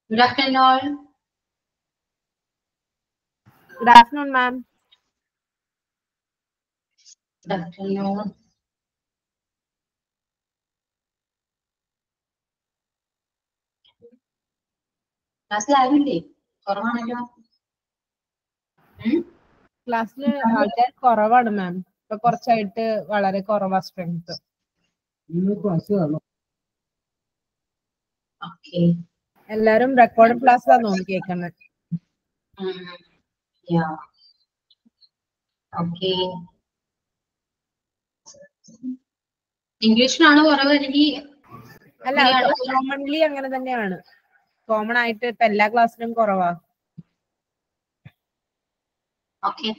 Good afternoon, all. Good afternoon, ma'am. Good afternoon. ക്ലാസ്സിൽ ആരുമില്ലേ? കുറവാണല്ലോ. ക്ലാസ്സില് ആൾക്കാർ കുറവാണ് മാം. ഇപ്പൊ കുറച്ചായിട്ട് വളരെ കുറവാ സ്ട്രെങ്ത്. ഓക്കെ. എല്ലാരും റെക്കോർഡ് ക്ലാസ്സിലാണ് തോന്നി കേൾക്കുന്നത്. ഓക്കെ. ഇംഗ്ലീഷിനാണോ കുറവ് അല്ലെങ്കിൽ? അല്ല, കോമൺലി അങ്ങനെ തന്നെയാണ്. കോമൺ ആയിട്ട് ഇപ്പൊ എല്ലാ ക്ലാസ്സിലും കുറവാ. ഓക്കെ.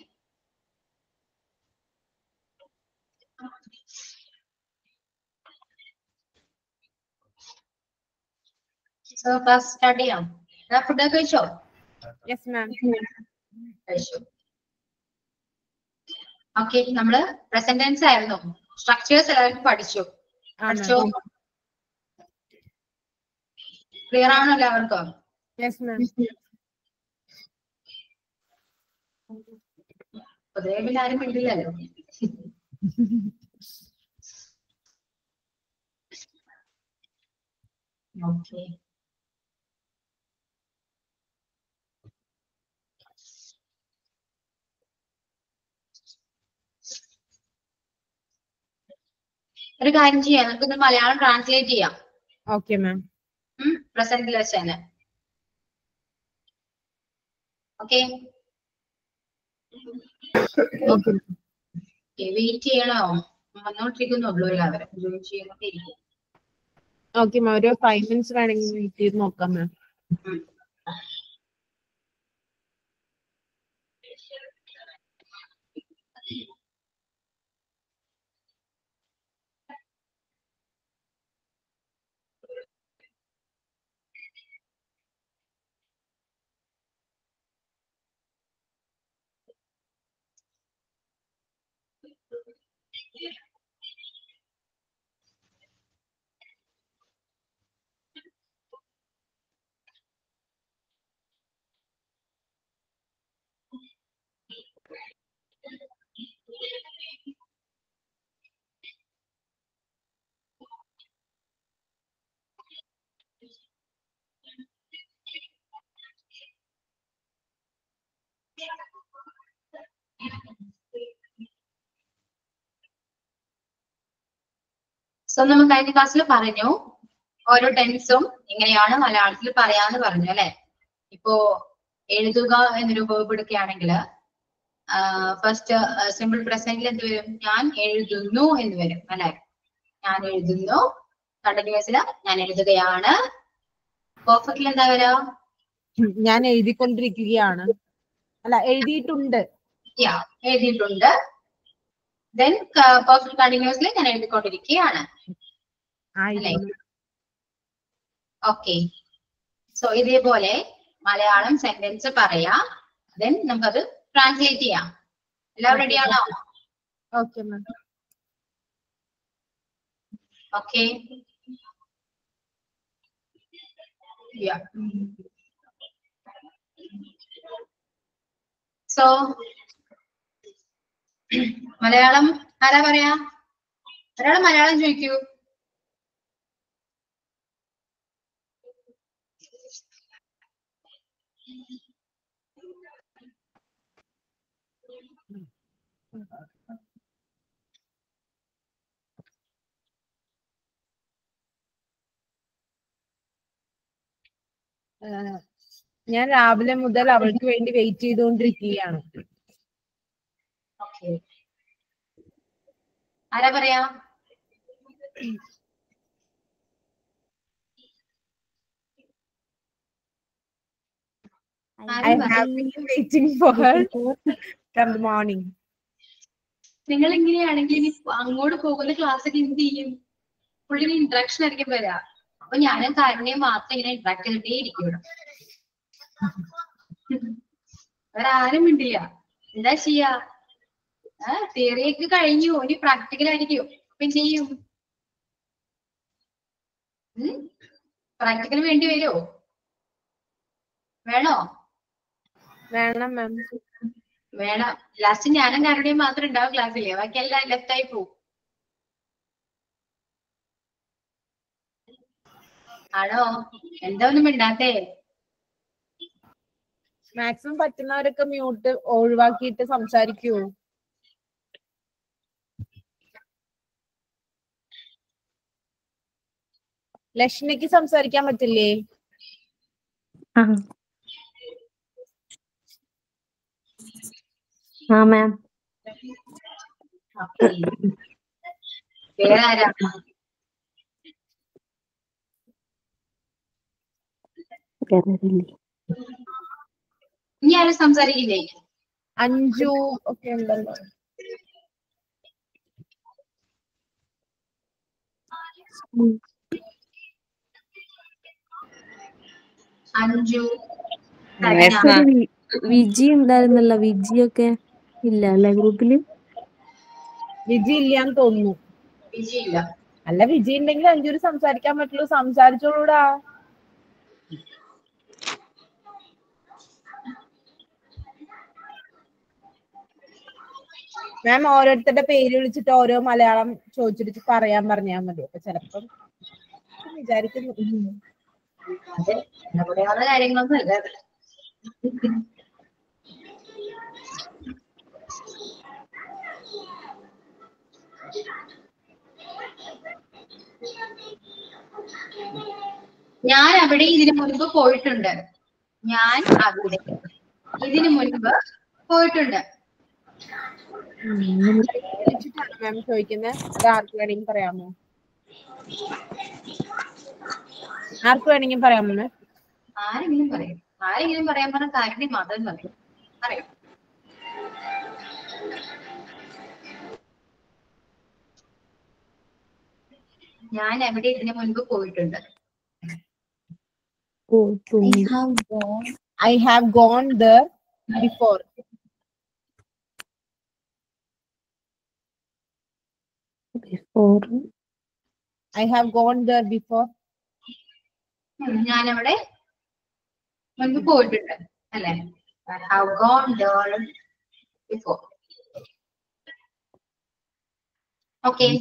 സോ ക്ലാസ് സ്റ്റാർട്ട് ചെയ്യാം. ഫുഡ് ഒക്കെ കഴിച്ചോ? Yes ma'am. കഴിച്ചു. ഓക്കെ, നമ്മള് പ്രസന്റ് ടെൻസ് ആയിരുന്നു. സ്ട്രക്ചേഴ്സ് എല്ലാവർക്കും പഠിച്ചോ? ക്ലിയർ ആണോ എല്ലാവർക്കും? Yes ma'am. പൊതുവെ പിന്നെ ആരും മിണ്ടില്ലല്ലോ. ഓക്കെ. ഒരു കാര്യം ചെയ്യാം, നമുക്കൊന്ന് മലയാളം ട്രാൻസ്ലേറ്റ് ചെയ്യാം. Okay ma'am. പ്രസന്റിൽ വെച്ച് തന്നെ. ഓക്കെ. വെയിറ്റ് ചെയ്യണോ? വന്നോണ്ടിരിക്കുന്നുള്ളൂ എല്ലാവരും. ജോയിൻ ചെയ്തോണ്ടിരിക്കും. ഓക്കെ മാം, ഒരു 5 minutes വേണമെങ്കിൽ വെയിറ്റ് ചെയ്ത് നോക്കാം മാം. സോ നമ്മൾ കഴിഞ്ഞ ക്ലാസ്സിൽ പറഞ്ഞു ഓരോ ടെൻസും എങ്ങനെയാണ് മലയാളത്തിൽ പറയാന്ന് പറഞ്ഞു അല്ലെ. ഇപ്പോ എഴുതുക എന്നൊരു വേർബ് എടുക്കുകയാണെങ്കിൽ ഫസ്റ്റ് സിമ്പിൾ പ്രസന്റിൽ എന്ത് വരും? ഞാൻ എഴുതുന്നു എന്ന് വരും അല്ലെ. ഞാൻ എഴുതുന്നു. കണ്ടിന്യൂസില് ഞാൻ എഴുതുകയാണ്. പെർഫെക്റ്റിൽ എന്താ വരാ? ഞാൻ എഴുതിക്കൊണ്ടിരിക്കുകയാണ്. അല്ല, എഴുതിയിട്ടുണ്ട്. എഴുതിയിട്ടുണ്ട്. ദെൻ പെർഫെക്റ്റ് കണ്ടിന്യൂസ്ലി ഞാൻ എഴുതിക്കൊണ്ടിരിക്കുകയാണ്. ഓക്കെ. സോ ഇതേപോലെ മലയാളം സെന്റൻസ് പറയാ. ദെൻ നമുക്കത് ട്രാൻസ്ലേറ്റ് ചെയ്യാം. എല്ലാവരും റെഡി ആണോ? Okay ma'am. Okay. So Malayalam ആരാ പറയാ? ഒരാൾ മലയാളം ചോദിക്കൂ. ഞാൻ രാവിലെ മുതൽ അവൾക്ക് വേണ്ടി വെയിറ്റ് ചെയ്തുകൊണ്ടിരിക്കുകയാണ്. ഓക്കെ. ആരാ പറയാ? I have been waiting for her from the morning. നിങ്ങൾ ഇങ്ങനെയാണെങ്കിൽ ഇനി അങ്ങോട്ട് പോകുന്ന ക്ലാസ് ഒക്കെ എന്ത് ചെയ്യും? പുള്ളിന് ഇൻട്രാക്ഷൻ ആയിരിക്കും വരാ. അപ്പൊ ഞാനും കാരുണ്യം മാത്രം ഇങ്ങനെ ഇൻട്രാക്ട് ചെയ്തിട്ടേ ഇരിക്കും. അവരാരും മിണ്ടില്ല. എന്താ ചെയ്യാ? തിയറിയൊക്കെ കഴിഞ്ഞു, ഇനി പ്രാക്ടിക്കൽ ആയിരിക്കും. അപ്പൊ എന്ത് ചെയ്യും? പ്രാക്ടിക്കൽ വേണ്ടി വരുമോ? വേണോ? വേണം മാം. വേണം. ലാസ്റ്റ് ഞാനും കാരുണ്യം മാത്രം ഉണ്ടാവും ക്ലാസ്സിലെ, ബാക്കി എല്ലാം ലെഫ്റ്റ് ആയി പോവും. ആണോ? എന്താ ഒന്നും മിണ്ടാത്തേ? മാക്സിമം പറ്റുന്നവരൊക്കെ മ്യൂട്ട് ഒഴിവാക്കിയിട്ട് സംസാരിക്കൂ. ലക്ഷ്മിക്ക് സംസാരിക്കാൻ പറ്റില്ലേ? മാം. വേറെ ആരാ? ഇനി ആരും സംസാരിക്കില്ലേ? അഞ്ജു ഒക്കെ ഉണ്ടല്ലോ. അഞ്ജു, വിജി ഉണ്ടായിരുന്നല്ലോ, വിജിയൊക്കെ ഇല്ല അല്ലെ ഗ്രൂപ്പില്? വിജി ഇല്ലാന്ന് തോന്നുന്നു. വിജി ഇല്ല. അല്ല, വിജി ഉണ്ടെങ്കിൽ അഞ്ജൂര് സംസാരിക്കാൻ പറ്റുള്ളൂ. സംസാരിച്ചോളൂടാ. മാം ഓരോരുത്തരുടെ പേര് വിളിച്ചിട്ട് ഓരോ മലയാളം ചോദിച്ചിട്ട് പറയാൻ പറഞ്ഞാൽ മതി. അപ്പൊ ചിലപ്പം വിചാരിക്കുന്നു. അതെ, എവിടെയുള്ള കാര്യങ്ങളൊന്നും അല്ല. ഞാൻ അവിടെ ഇതിനു മുൻപ് പോയിട്ടുണ്ട്. ഞാൻ അവിടെ ഇതിനു മുൻപ് പോയിട്ടുണ്ട്. വിളിച്ചിട്ടാണ് മാം ചോദിക്കുന്നത്. അത് ആർക്ക് വേണമെങ്കിൽ പറയാമോ? ആർക്ക് വേണമെങ്കിൽ പറയാമോ മാം? ആരെങ്കിലും പറയും. ആരെങ്കിലും പറയാൻ പറഞ്ഞ കാര്യം മാത്രം പറയും. പറയാം. ഞാൻ അവിടെ ഇതിനു മുൻപ് പോയിട്ടുണ്ട്. I have gone there before. I have gone there before. ഞാൻ അവിടെ മുൻപ് പോയിട്ടുണ്ട് അല്ലെ? I have gone there before. Okay.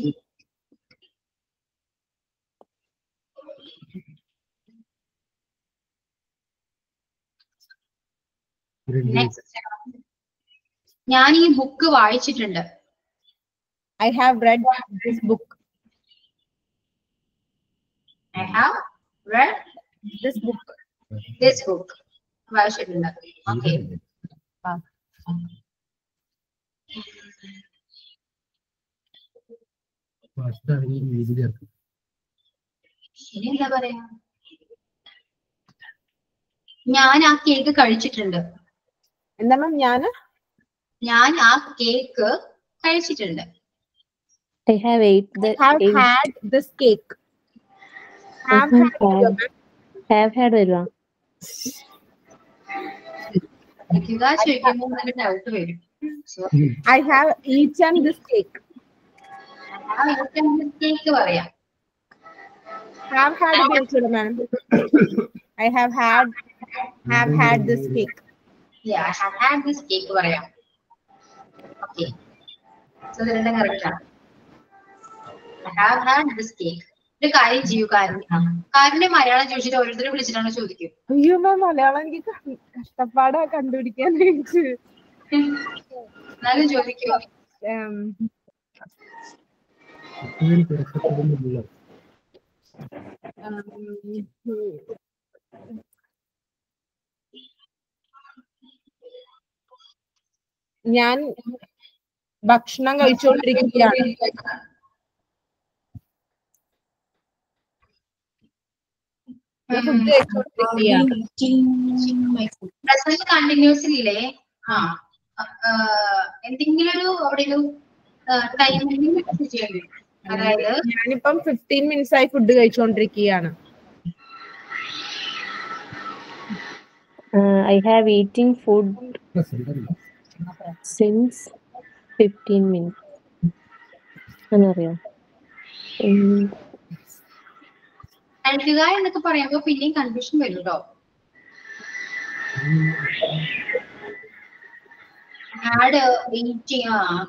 Next. ഞാൻ ഈ ബുക്ക് വായിച്ചിട്ടുണ്ട്. I have read this book. I have read This book. this book. വായിച്ചിട്ടുണ്ട്. Okay. ഇനി എന്താ പറയാ? ഞാൻ ആ കേക്ക് കഴിച്ചിട്ടുണ്ട്. എന്താ മാം? ഞാൻ ആ കേക്ക് കഴിച്ചിട്ടുണ്ട്. I have had this cake. Have had വരുവാ. ചോദിക്കുമ്പോൾ നല്ല ഡൗട്ട് വരും. I have eaten this cake. Cake പറയാം. Have had ഉപയോഗിച്ചോളൂ മാം. I have had this cake. Yeah, I have had this cake പറയാം. Okay. So the രണ്ടും correct ആണ്. I have had this cake. ഒരു കാര്യം ചെയ്യൂ. കാരന്റെ മലയാളം ചോദിച്ചിട്ട് ഓരോരുത്തരെ വിളിച്ചിട്ടാണോ ചോദിക്കും? അയ്യോ മാം, മലയാളം എനിക്ക് കഷ്ടപ്പാടാ കണ്ടുപിടിക്കാൻ വേണ്ടി. എന്നാലും ചോദിക്കോ? ഞാൻ ഭക്ഷണം കഴിച്ചുകൊണ്ടിരിക്കുകയാണ്. ഫുഡ് കഴിച്ചുകൊണ്ടിരിക്കുകയാണ്. പ്രസന്റ് കണ്ടിന്യൂസ് ഇല്ലേ? എന്തെങ്കിലും ഒരു അവിടെ ഒരു ടൈമിംഗ് ചെയ്യേണ്ടി വരും. അതായത് ഞാനിപ്പം 15 minutes ആയി ഫുഡ് കഴിച്ചുകൊണ്ടിരിക്കുകയാണ്. I have eaten food since 15 minutes. എന്നറിയോ? കഴിക്കുക എന്നൊക്കെ പറയുമ്പോ പിന്നെയും കൺഫ്യൂഷൻ വരും കേട്ടോ. Had eating.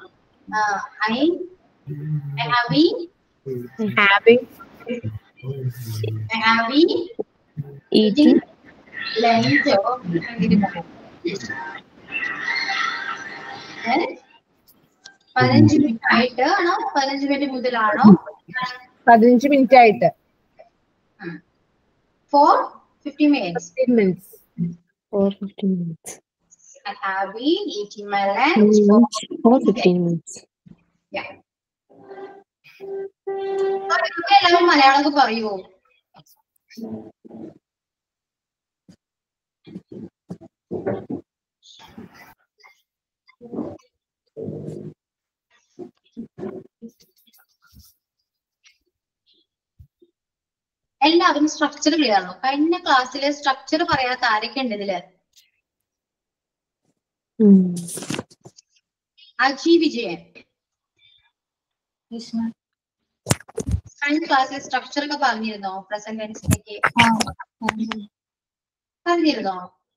Having Eating. lunch. 15 minute ആയിട്ട് ആണോ 15 മിനിറ്റ് മുതലാണോ 15 മിനിറ്റ് ആയിട്ട് for 15 minutes. 15 minutes. For 15 minutes. I have been eating my lunch For 15 minutes. Yeah. എല്ലാവരും മലയാളമൊക്കെ പറയൂ. എല്ലാവരും സ്ട്രക്ചർ ക്ലിയർ ആണോ? കഴിഞ്ഞ ക്ലാസ്സിലെ സ്ട്രക്ചർ പറയാത്ത ആരൊക്കെ ഉണ്ട് ഇതില്? അജി വിജയൻ കഴിഞ്ഞ ക്ലാസ്സിലെ സ്ട്രക്ചർ ഒക്കെ പറഞ്ഞിരുന്നോ? പ്രസന്റ് ടെൻസിലേക്ക് പറഞ്ഞിരുന്നോ?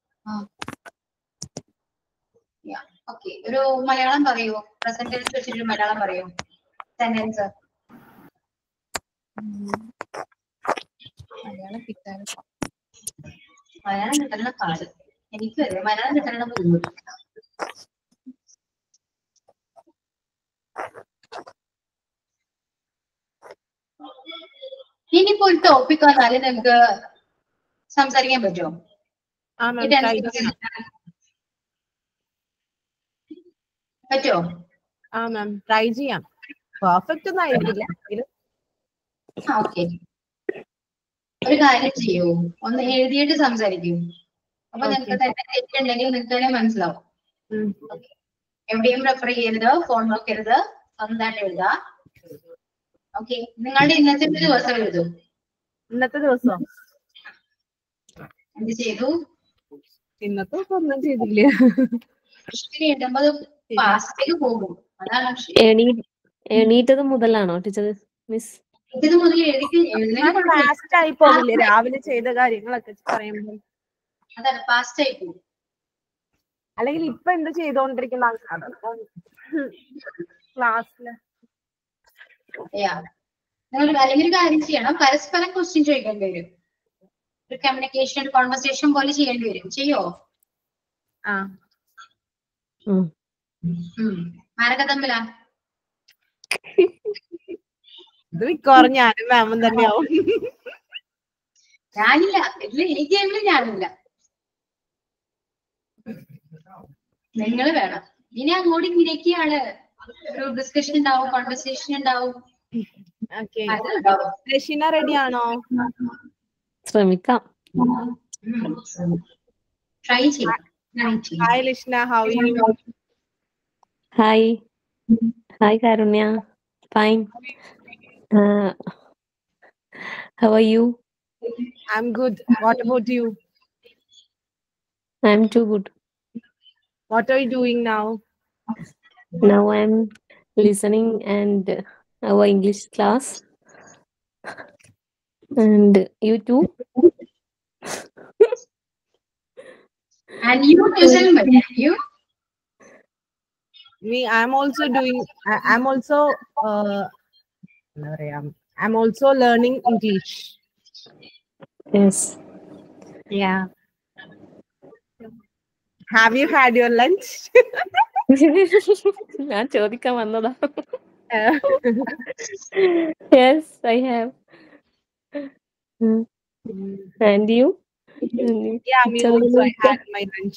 ഓക്കെ, ഒരു മലയാളം പറയൂ. പ്രസന്റ് ടെൻസ് വെച്ചിട്ട് മലയാളം പറയൂ. സെന്റൻസ് മലയാളം കിട്ടാനുള്ള പാട് എനിക്ക് വരും. മലയാളം കിട്ടാനുള്ള ബുദ്ധിമുട്ട്. ഇനിയിപ്പോ ഒരു ടോപ്പിക് വന്നാല് നിങ്ങൾക്ക് സംസാരിക്കാൻ പറ്റുമോ? പറ്റുമോ? ട്രൈ ചെയ്യാം. പെർഫെക്റ്റ് ഒന്നും ആയിരിക്കില്ല. ഓക്കെ, ഒരു കാര്യം ചെയ്യൂ, ഒന്ന് എഴുതിയിട്ട് സംസാരിക്കൂ. അപ്പൊ നിങ്ങൾക്ക് തന്നെ തെറ്റുണ്ടെങ്കിൽ നിങ്ങൾക്ക് തന്നെ മനസ്സിലാവും. എവിടെയും റെഫർ ചെയ്യരുത്, ഫോൺ നോക്കരുത്, സ്വന്തമായിട്ട് എഴുതുക. ഓക്കെ, നിങ്ങളുടെ ഇന്നത്തെ ദിവസം എഴുതും. ഇന്നത്തെ ദിവസം എന്ത് ചെയ്തു? ഇന്നത്തെ ദിവസം ഒന്നും ചെയ്തില്ല. എഴുതുമ്പോൾ പാസ്റ്റിലേക്ക് പോകും. അതാണ് എണീറ്റത് മുതലാണോ ടീച്ചർ? മിസ് ഇത് മുതൽ ഫാസ്റ്റ് ആയി പോകില്ലേ രാവിലെ ചെയ്ത കാര്യങ്ങളൊക്കെ പറയുമ്പോൾ? അതാണ് ഫാസ്റ്റ് ആയി പോകും. അല്ലെങ്കിൽ ഇപ്പൊ എന്ത് ചെയ്തോണ്ടിരിക്കുന്ന ക്ലാസ്സില്? നിങ്ങൾ അല്ലെങ്കിൽ ഒരു കാര്യം ചെയ്യണം, പരസ്പരം ക്വസ്റ്റ്യൻ ചോദിക്കേണ്ടി വരും. ഒരു കമ്മ്യൂണിക്കേഷൻ കോൺവെർസേഷൻ പോലെ ചെയ്യേണ്ടി വരും. ചെയ്യോ? ആരൊക്കെ തമ്മിലാ? ഇത് മിക്കവാറും ഞാനും മാമും തന്നെയാവും. ഞാനില്ല, ഇതില് ഈ ഗെയിമില് ഞാനില്ല. നിങ്ങൾ വേണം. ഇനി അങ്ങോട്ട് ഇങ്ങനെയൊക്കെയാണ്. ഒരു ഡിസ്കഷൻ ഉണ്ടാവും, കോൺവെർസേഷൻ ഉണ്ടാവും. രശീന റെഡി ആണോ? ശ്രമിക്കാം. ട്രൈ ചെയ്യാം. Hi Lishna, how are you? Hi Karunya. Fine. How are you? I'm good. What about you? I'm too good. What are you doing now? Now I'm listening and our English class. And you too? And you listen, but you? Me, I'm also doing. I'm also learning English. Yes. Yeah. Have you had your lunch? ഞാൻ ചോദിക്കാൻ വന്നതാ. Yes, I have. And you? Yeah, me also. I had my lunch.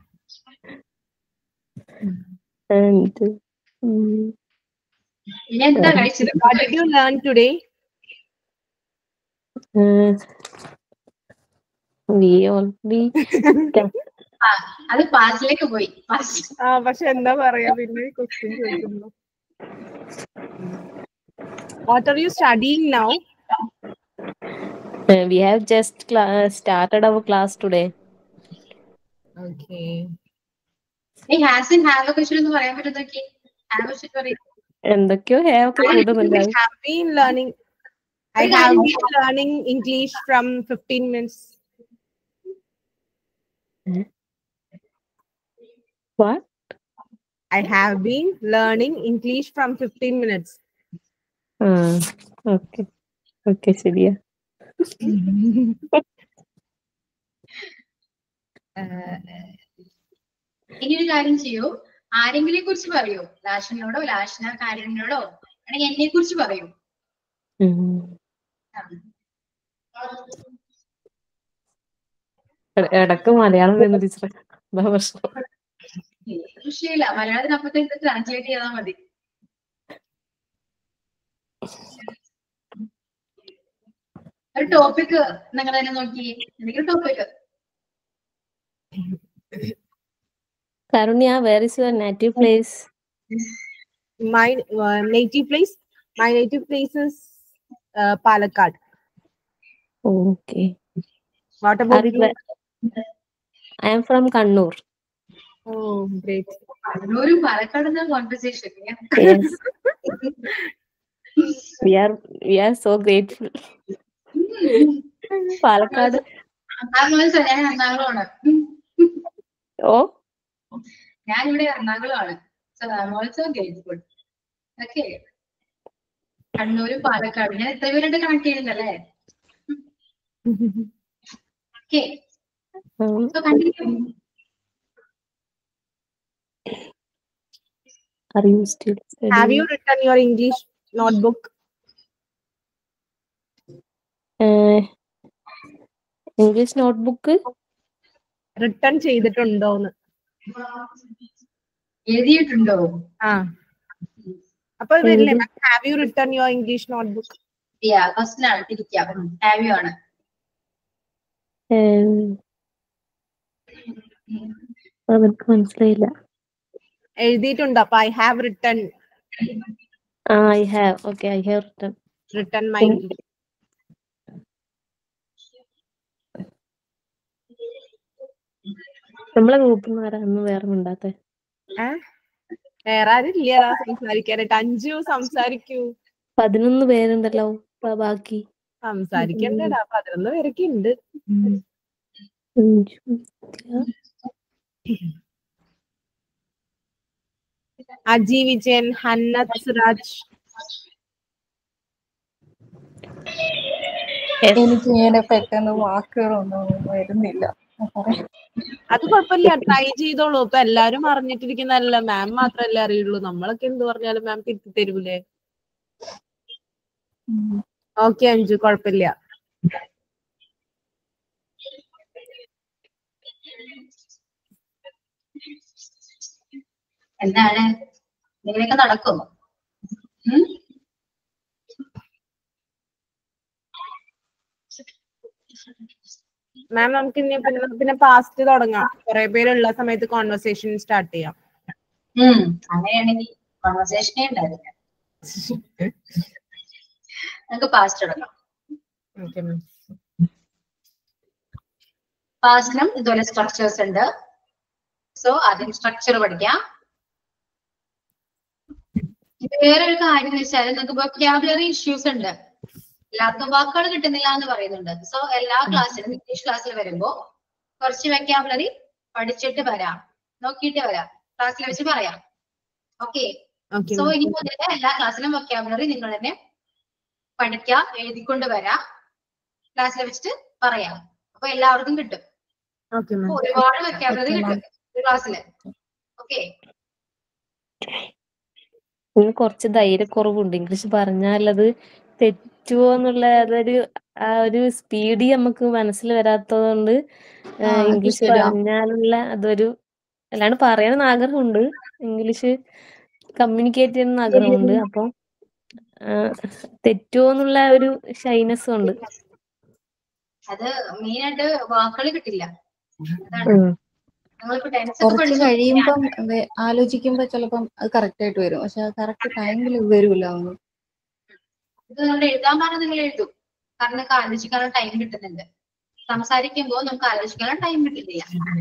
And what did you learn today? അത് പാസിലേക്ക് പോയി. പക്ഷെ എന്താ പറയാ പിന്നെ question ചോദിക്കുന്നു. What are you studying now? We have just started our class today. Okay. Hey, has and have a question എന്ന് പറയാൻ പറ്റുന്നൊക്കെ എന്തൊക്കെയോ have ഒക്കെ കൂടുന്നുണ്ട്. I have been learning English from 15 minutes. What? I have been learning English from 15 minutes. Okay. Okay, ശരിയാ. ഇനി ഒരു കാര്യം ചെയ്യൂ, ആരെങ്കിലും കുറിച്ച് പറയൂ, ലാഷനോടോ ലാഷന കാര്യങ്ങളോടോ അല്ലെങ്കിൽ എന്നെ കുറിച്ച് പറയൂ. ഇടക്ക് മലയാളം വരുന്ന ടീച്ചറെ, അതാ പ്രശ്നം. വിഷയമില്ല, മലയാളത്തിനപ്പത്തേക്ക് ട്രാൻസ്ലേറ്റ് ചെയ്താൽ മതി. ഒരു ടോപ്പിക് നിങ്ങൾ തന്നെ നോക്കി, എന്തെങ്കിലും topic. Karunya, where is your native place? My native place? My native place is Palakkad. Okay. What about you? I am from Kannur. Oh, great. Kannur, Palakkad is a conversation. Yes. We are so grateful. Palakkad. Oh. ഞാൻ ഇവിടെ എറണാകുളമാണ്. So I'm also grateful. Okay. കണ്ണൂരും പാലക്കാട് ഞാൻ എത്ര പേരുടെ connect ചെയ്യുന്നല്ലേ. Okay. So continue. Are you still studying? Have you written your English notebook? English notebook? Written ചെയ്തിട്ടുണ്ടോന്ന്. എഴുതിയിട്ടുണ്ടോ? അപ്പോൾ വരില്ലേ, have you written your English notebook? Yeah, first ആണ് തിരിക്കുക. Have you ആണ്. അവർക്ക് മനസ്സിലായില്ല. എഴുതിയിട്ടുണ്ട്. അപ്പൊ I have written. I have. Okay, I have written my English. നമ്മളെ ഗ്രൂപ്പിൽ ആരാന്ന് വേറെ ഉണ്ടാത്തെ? വേറെ ആരില്ല സംസാരിക്കാനായിട്ട്. അഞ്ചു സംസാരിക്കൂ. 11 പേരുണ്ടല്ലോ ബാക്കി. സംസാരിക്കണ്ടടാ, 11 പേരൊക്കെ ഉണ്ട്. അജി വിജയൻ, ഹന്നത് സിറാജ്. എനിക്ക് ഇങ്ങനെ പെട്ടെന്ന് വാക്കുകളൊന്നും വരുന്നില്ല. അത് കുഴപ്പമില്ല, ട്രൈ ചെയ്തോളൂ. ഇപ്പൊ എല്ലാരും അറിഞ്ഞിട്ടിരിക്കുന്നതല്ല, മാം മാത്രല്ലേ അറിയുള്ളൂ. നമ്മളൊക്കെ എന്ത് പറഞ്ഞാലും മാം തിരുത്തി തരൂലേ. ഓക്കെ അഞ്ജു, കുഴപ്പമില്ല. എന്താണ് നിങ്ങളൊക്കെ നടക്കും? മാം നമുക്ക് പിന്നെ പാസ്റ്റ് തുടങ്ങാം. കുറെ പേരുള്ള സമയത്ത് കോൺവെർസേഷൻ സ്റ്റാർട്ട് ചെയ്യാം. അങ്ങനെയാണെങ്കിൽ കോൺവെർസേഷനേ ഉണ്ടാവില്ല. നമുക്ക് പാസ്റ്റ് തുടങ്ങാം. പാസ്റ്റിനും ഇതുപോലെ സ്ട്രക്ചേഴ്സ് ഉണ്ട്. സോ ആദ്യം സ്ട്രക്ചർ പഠിക്കാം. വേറൊരു കാര്യം എന്ന് വെച്ചാൽ നിങ്ങൾക്ക് വൊക്കാബുലറി ഇഷ്യൂസ് ഉണ്ട്. എല്ലാവർക്കും വാക്കുകൾ കിട്ടുന്നില്ല എന്ന് പറയുന്നുണ്ട്. സോ എല്ലാ ക്ലാസ്സിലും ഇംഗ്ലീഷ് ക്ലാസ്സിൽ വരുമ്പോ കുറച്ച് വൊക്കാബുലറി പഠിച്ചിട്ട് വരാം, നോക്കിയിട്ട് വരാം, ക്ലാസ്സിൽ വെച്ച് പറയാം. ഓക്കെ. സോ ഇനി മുതൽ എല്ലാ ക്ലാസ്സിലും വൊക്കാബുലറി നിങ്ങൾ തന്നെ പഠിക്കാം, എഴുതിക്കൊണ്ട് വരാം, ക്ലാസ്സിൽ വെച്ചിട്ട് പറയാം. അപ്പൊ എല്ലാവർക്കും കിട്ടും. ഒരുപാട് വൊക്കാബുലറി കിട്ടും ക്ലാസ്സില്. ഓക്കെ. കുറച്ച് ധൈര്യക്കുറവുണ്ട്. ഇംഗ്ലീഷ് പറഞ്ഞാലത് തെറ്റുമോ എന്നുള്ള ഒരു സ്പീഡ് നമുക്ക് മനസ്സിൽ വരാത്തതുകൊണ്ട് ഇംഗ്ലീഷ് പറഞ്ഞാലുള്ള അതൊരു, അല്ലാണ്ട് പറയണമെന്ന് ആഗ്രഹമുണ്ട്, ഇംഗ്ലീഷ് കമ്മ്യൂണിക്കേറ്റ് ചെയ്യണമെന്ന് ആഗ്രഹമുണ്ട്. അപ്പം തെറ്റുമോ എന്നുള്ള ഒരു ഷൈനസ് ഉണ്ട്. അത് മെയിനായിട്ട് വാക്കുകൾ കിട്ടില്ല. കുറച്ച് കഴിയുമ്പം ആലോചിക്കുമ്പോ ചിലപ്പം അത് കറക്റ്റ് ആയിട്ട് വരും. പക്ഷെ കറക്റ്റ് ടൈമിൽ വരൂല ഒന്നും. ഇത് നമ്മൾ എഴുതാൻ പറഞ്ഞാൽ നിങ്ങൾ എഴുതും. കാരണം നിങ്ങൾക്ക് ആലോചിക്കാനുള്ള ടൈം കിട്ടുന്നുണ്ട്. സംസാരിക്കുമ്പോൾ നമുക്ക് ആലോചിക്കാനുള്ള ടൈം കിട്ടുന്നില്ല.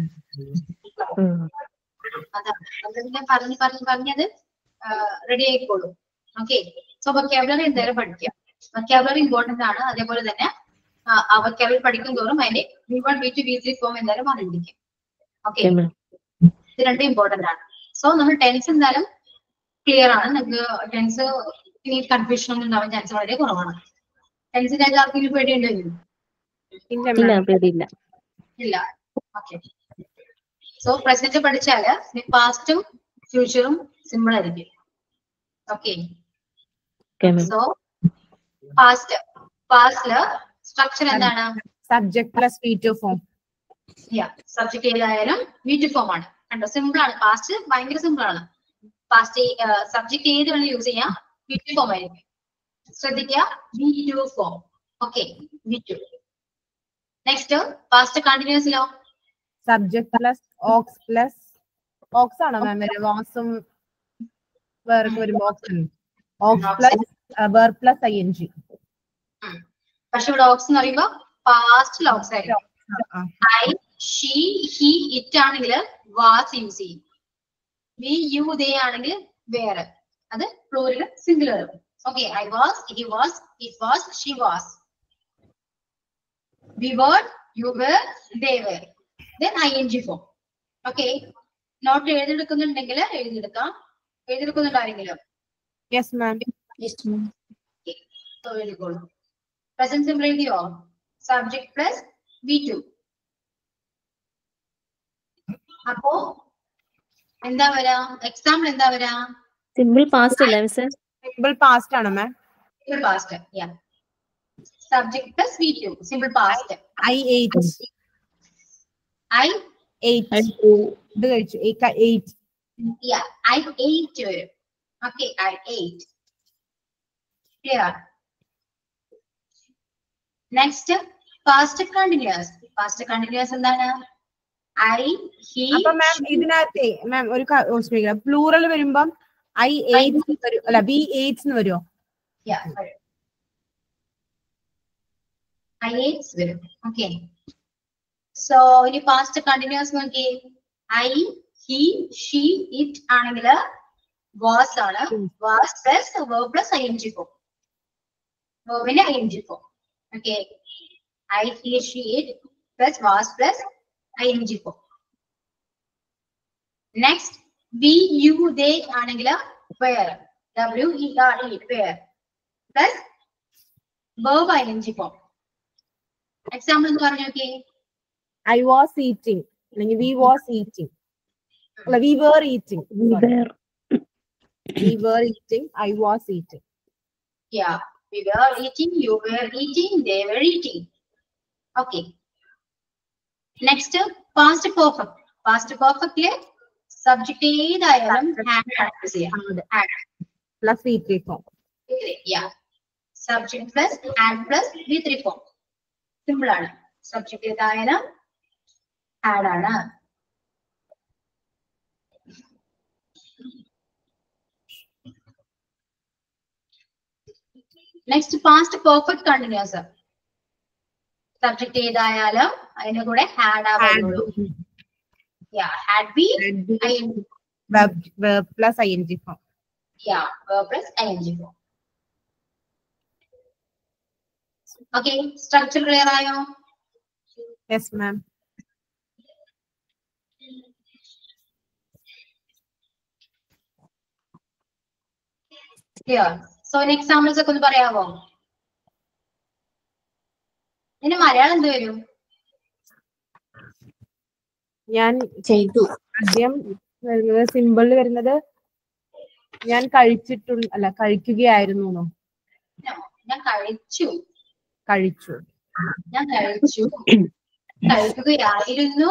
അതാണ് നമുക്ക് പറഞ്ഞത് റെഡി ആയിക്കോളൂ. ഓക്കെ. സോ വൊക്കാബുലറി എന്തായാലും പഠിക്കാം. വൊക്കാബുലറി ഇമ്പോർട്ടന്റ് ആണ്. അതേപോലെ തന്നെ ആ വൊക്കാബുലറി പഠിക്കും തോറും അതിന്റെ B1, B2, B3 ഫോം എന്തായാലും അറിഞ്ഞിരിക്കും. ഓക്കെ. ഇത് രണ്ടും ഇമ്പോർട്ടന്റ് ആണ്. സോ നമ്മൾ ടെൻസ് എന്തായാലും ക്ലിയർ ആണ്. നിങ്ങൾക്ക് ടെൻസ് ഇനി കൺഫ്യൂഷൻ ഒന്നും ഉണ്ടാവാൻ ചാൻസ് വളരെ കുറവാണ്. ടെൻസിന്റെ ആർക്കെങ്കിലും പേടിയുണ്ടെങ്കിലും ഇല്ല പേടിയില്ല. ഇല്ല. ഓക്കെ. സോ പ്രസന്റ് പഠിച്ചാല് പാസ്റ്റും ഫ്യൂച്ചറും സിമ്പിൾ ആയിരിക്കും. ഓക്കെ. സോ പാസ്റ്റില് സ്ട്രക്ചർ എന്താണ്? Subject plus V two form. Subject ഏതായാലും വി ടു ഫോം ആണ്. കണ്ടോ, സിമ്പിൾ ആണ്. പാസ്റ്റ് ഭയങ്കര സിമ്പിൾ ആണ്. പാസ്റ്റ് സബ്ജക്ട് ഏത് വേണം യൂസ് ചെയ്യാം, വി ടു ഫോം ആയിരിക്കും. ശ്രദ്ധിക്കുക, V two form. Okay, V two. Next past കണ്ടിന്യൂസിലോ subject plus aux plus aux ആണോ മാം? വാസും വേർക്ക് വരുമ്പോ aux plus verb plus I N G. പക്ഷെ ഇവിടെ ഓക്സ് എന്ന് പറയുമ്പോ പാസ്റ്റ് ഓക്സ് ആയിരിക്കും. ഐ, ഷീ, ഹി, ഇറ്റ് ആണെങ്കിൽ വാസ് യൂസ് ചെയ്യും. വി, യു, ദേ ആണെങ്കിൽ വേറെ, അത് പ്ലൂറലും സിംഗുലറും. Okay, I was, he was, it was, she was. We were, you were, they were. Then ing form. Okay. Note എഴുതിയെടുക്കുന്നുണ്ടെങ്കിൽ എഴുതിയെടുക്കാം. എഴുതിയെടുക്കുന്നുണ്ടാരെങ്കിലും? Yes ma'am. Yes, ma'am. Okay. So very good. Present simple എഴുതിയോ? Subject plus V2. അപ്പോ എന്താ വരാ? Example എന്താ വരാ? Simple past അല്ലേ മിസ്സേ? സിമ്പിൾ പാസ്റ്റ് ആണ് മാം. Simple past. Yeah. Subject plus V2. Simple past. I ate. I ate. ഇത് കഴിച്ചു. ate. Yeah. I ate. Okay. I ate. Clear. Next, past continuous. Past continuous എന്താണ്? I, he. അപ്പൊ മാം ഇതിനകത്ത് മാം ഒരു plural വരുമ്പം I ate അല്ല we ate എന്ന് വരുമോ? Yeah. I ate വരും. Okay. So ഇനി past continuous നോക്കി. I, he, she, it ആണെങ്കിൽ was ആണ്. Was plus verb plus ing form. Verbന്റെ ing form. Okay. I, he, she, it plus was plus ing form. Next, we, you, they ആണെങ്കിൽ were. W-E-R-E were plus verb ing form. Example എന്ന് പറഞ്ഞു നോക്കി. I was eating അല്ലെങ്കിൽ we was eating അല്ല we were eating. We were eating. I was eating. Yeah, we were eating, you were eating, they were eating. Okay. Next, past perfect. Past perfect le subject ഏതായാലും had use ചെയ്യാം. Had Plus V3 form. yeah. Subject plus had plus V3 form. Simple ആണ്. Subject ഏതായാലും had ആണ്. Next, past perfect continuous. Subject ഏതായാലും അതിന്റെ കൂടെ had ആ വരുള്ളൂ. Yeah, had been, ing. Verb plus ing form. Yeah, verb plus ing form. Okay, structure clear ആയോ? Yes ma'am. Clear. So in examples ഒക്കെ ഒന്ന് പറയാമോ? ഇതിന് മലയാളം എന്ത് വരും? ഞാൻ ചെയ്തു. ആദ്യം വരുന്നത് സിമ്പിൾ വരുന്നത് ഞാൻ കഴിച്ചിട്ടുണ്ട് അല്ല കഴിക്കുകയായിരുന്നു. ഞാൻ കഴിച്ചു. കഴിച്ചു. ഞാൻ കഴിച്ചു. കഴിക്കുകയായിരുന്നു.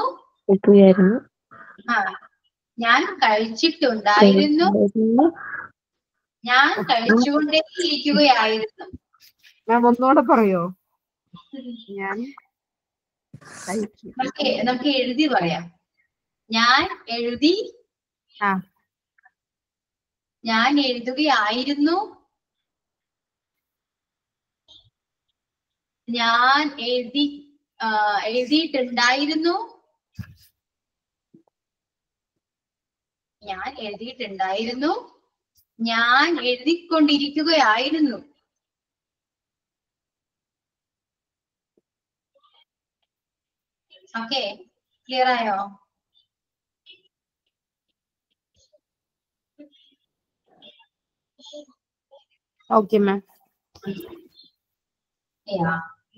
ആ, ഞാൻ കഴിച്ചിട്ടുണ്ടായിരുന്നു. ഞാൻ കഴിച്ചുകൊണ്ടേയിരിക്കുകയായിരുന്നു. മാം ഒന്നുകൂടെ പറയോ? ഞാൻ കഴിച്ചു. നമുക്ക് എഴുതി പറയാം. ഞാൻ എഴുതി. ഞാൻ എഴുതുകയായിരുന്നു. ഞാൻ എഴുതിയിട്ടുണ്ടായിരുന്നു. ഞാൻ എഴുതിയിട്ടുണ്ടായിരുന്നു. ഞാൻ എഴുതിക്കൊണ്ടിരിക്കുകയായിരുന്നു. ഓക്കെ, ക്ലിയർ ആയോ? Okay, ma'am. Yeah.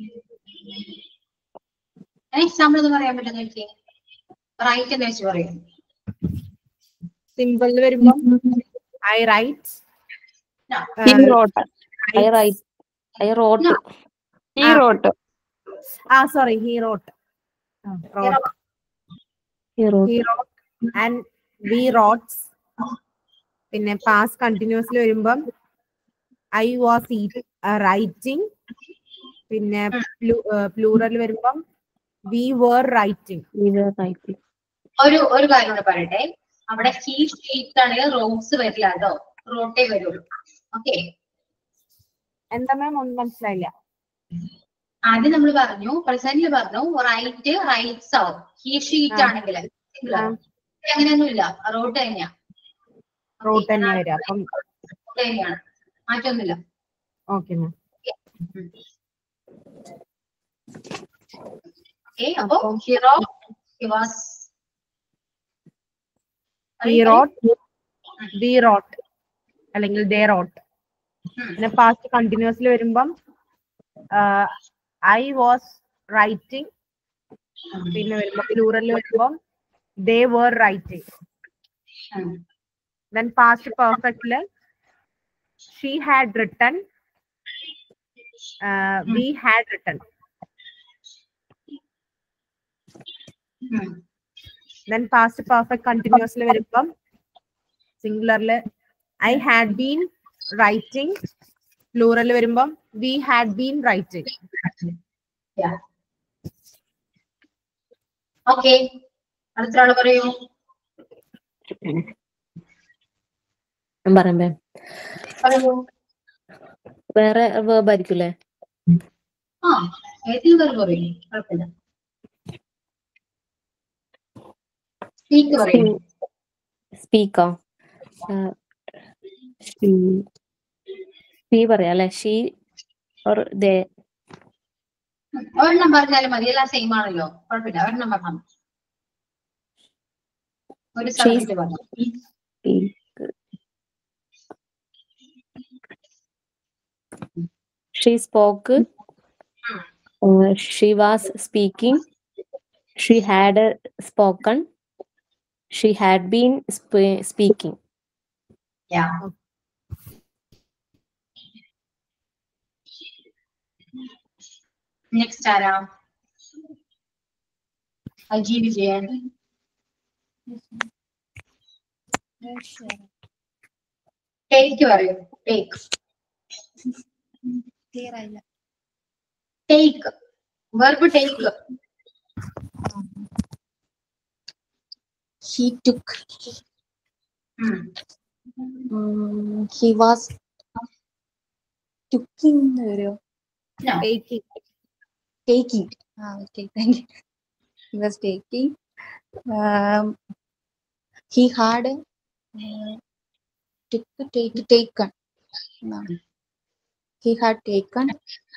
എക്സാമ്പിൾ എന്ന് പറയാൻ പറ്റുന്ന എനിക്ക് റൈറ്റ് എന്ന് വെച്ച് പറയും. Simple വരുമ്പോ I write. He wrote. I write. I wrote. No. He wrote. Sorry, he wrote. Wrote. He wrote. He wrote and we wrote. പിന്നെ past continuously വരുമ്പം I was writing. പിന്നെ plural വരുമ്പം we were writing. We were writing. ഒരു കാര്യം കൂടെ പറയട്ടെ, അവിടെ he she it ആണെങ്കിൽ റോസ് വരില്ല കേട്ടോ, റോട്ടേ വരുള്ളൂ. ഓക്കെ, എന്താ മാം ഒന്നും മനസ്സിലായില്ല. ആദ്യം നമ്മൾ പറഞ്ഞു പ്രസന്റിൽ പറഞ്ഞു റൈറ്റ് റൈറ്റ്സ് ആവും. ഹീ ഷീറ്റ് ആണെങ്കിൽ അങ്ങനെയൊന്നും ഇല്ല, റോട്ട് തന്നെയാ. റോട്ട് തന്നെ വരിക. അപ്പം തന്നെയാണ്, മാറ്റൊന്നുമില്ല. Okay ma'am. അപ്പൊ he wrote he wrote, we wrote അല്ലെങ്കിൽ they wrote. പിന്നെ പാസ്റ്റ് കണ്ടിന്യൂസ്ലി വരുമ്പം I was writing. പിന്നെ വരുമ്പോ പ്ലൂറൽ വരുമ്പം they were writing. Then past perfectly she had written, we had written. Then past perfect continuously വരുമ്പം സിംഗുലറില് I had been writing, plural വരുമ്പം we had been writing. Yeah. Okay. അടുത്ത ആള് പറയൂ. പറയൂ. വേറെ verb ആയിരിക്കുമല്ലേ? ഏതെങ്കിലും verb പറയൂ, കുഴപ്പമില്ല. സ്പീക്ക് പറയൂ. സ്പീക്കോ? she പറയാം അല്ലെ? she or they. ഒരെണ്ണം പറഞ്ഞാലും മതി, എല്ലാം സെയിം ആണല്ലോ, കുഴപ്പമില്ല. ഒരെണ്ണം പറഞ്ഞാൽ ഒരു സബ്ജക്ട് പറഞ്ഞു. She spoke. She was speaking. She had spoken. She had been speaking. Yeah. Next ആരാ? അജി വിജയൻ. ടേക്ക് പറയൂ. Take. Take verb take. He took. He was taking. No. Taking. Okay, thank you. He was taking. He had taken. No. He had taken.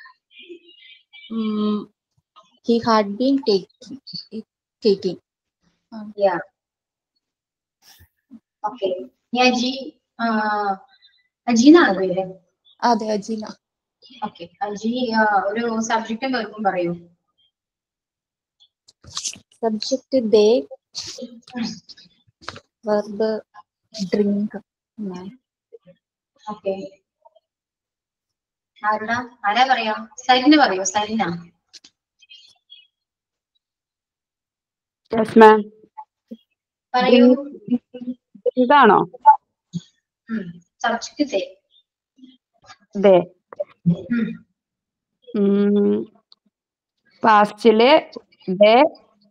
He had been taking. Yeah. Okay. Aji അജീനാണ് പേര്. അതെ, Ajeena. Okay, Aji ഒരു സബ്ജക്റ്റും വെർബും പറയൂ. Subject they, verb drink. Okay, ആരാ പറയാ? സരിന പറയൂ. സരിന. Yes, ma'am. പറയൂ. ഇതാണോ? Subject they. പാസ്റ്റില് they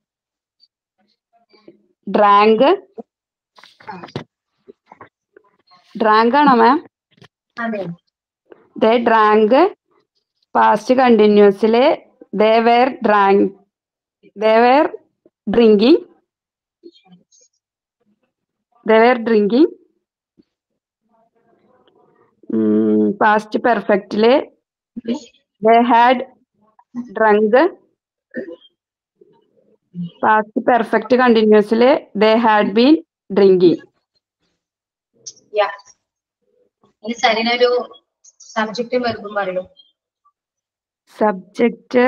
drank. ആണോ മാം? അതെ. they drank. പാസ്റ്റ് കണ്ടിന്യൂസില് they were drinking. Past perfectly they had drunk. Past perfect continuously they had been drinking. Yeah. ഇനി സരിന ഒരു സബ്ജക്റ്റും വെർബും പറയൂ. സബ്ജക്റ്റ്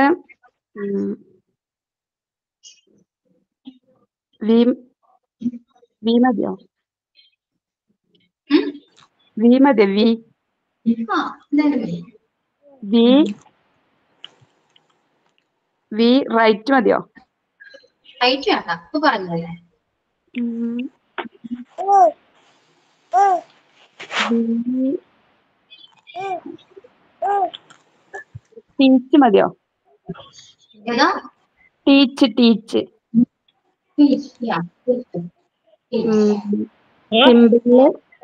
വി മതിയോ? വി മതിയോ? വി റൈറ്റ് മതിയോ? റൈറ്റ് വേണ്ട, ഇപ്പൊ പറഞ്ഞതല്ലേ. ടീച്ച് മതിയോ? ഏതാ? Teach teach. Simple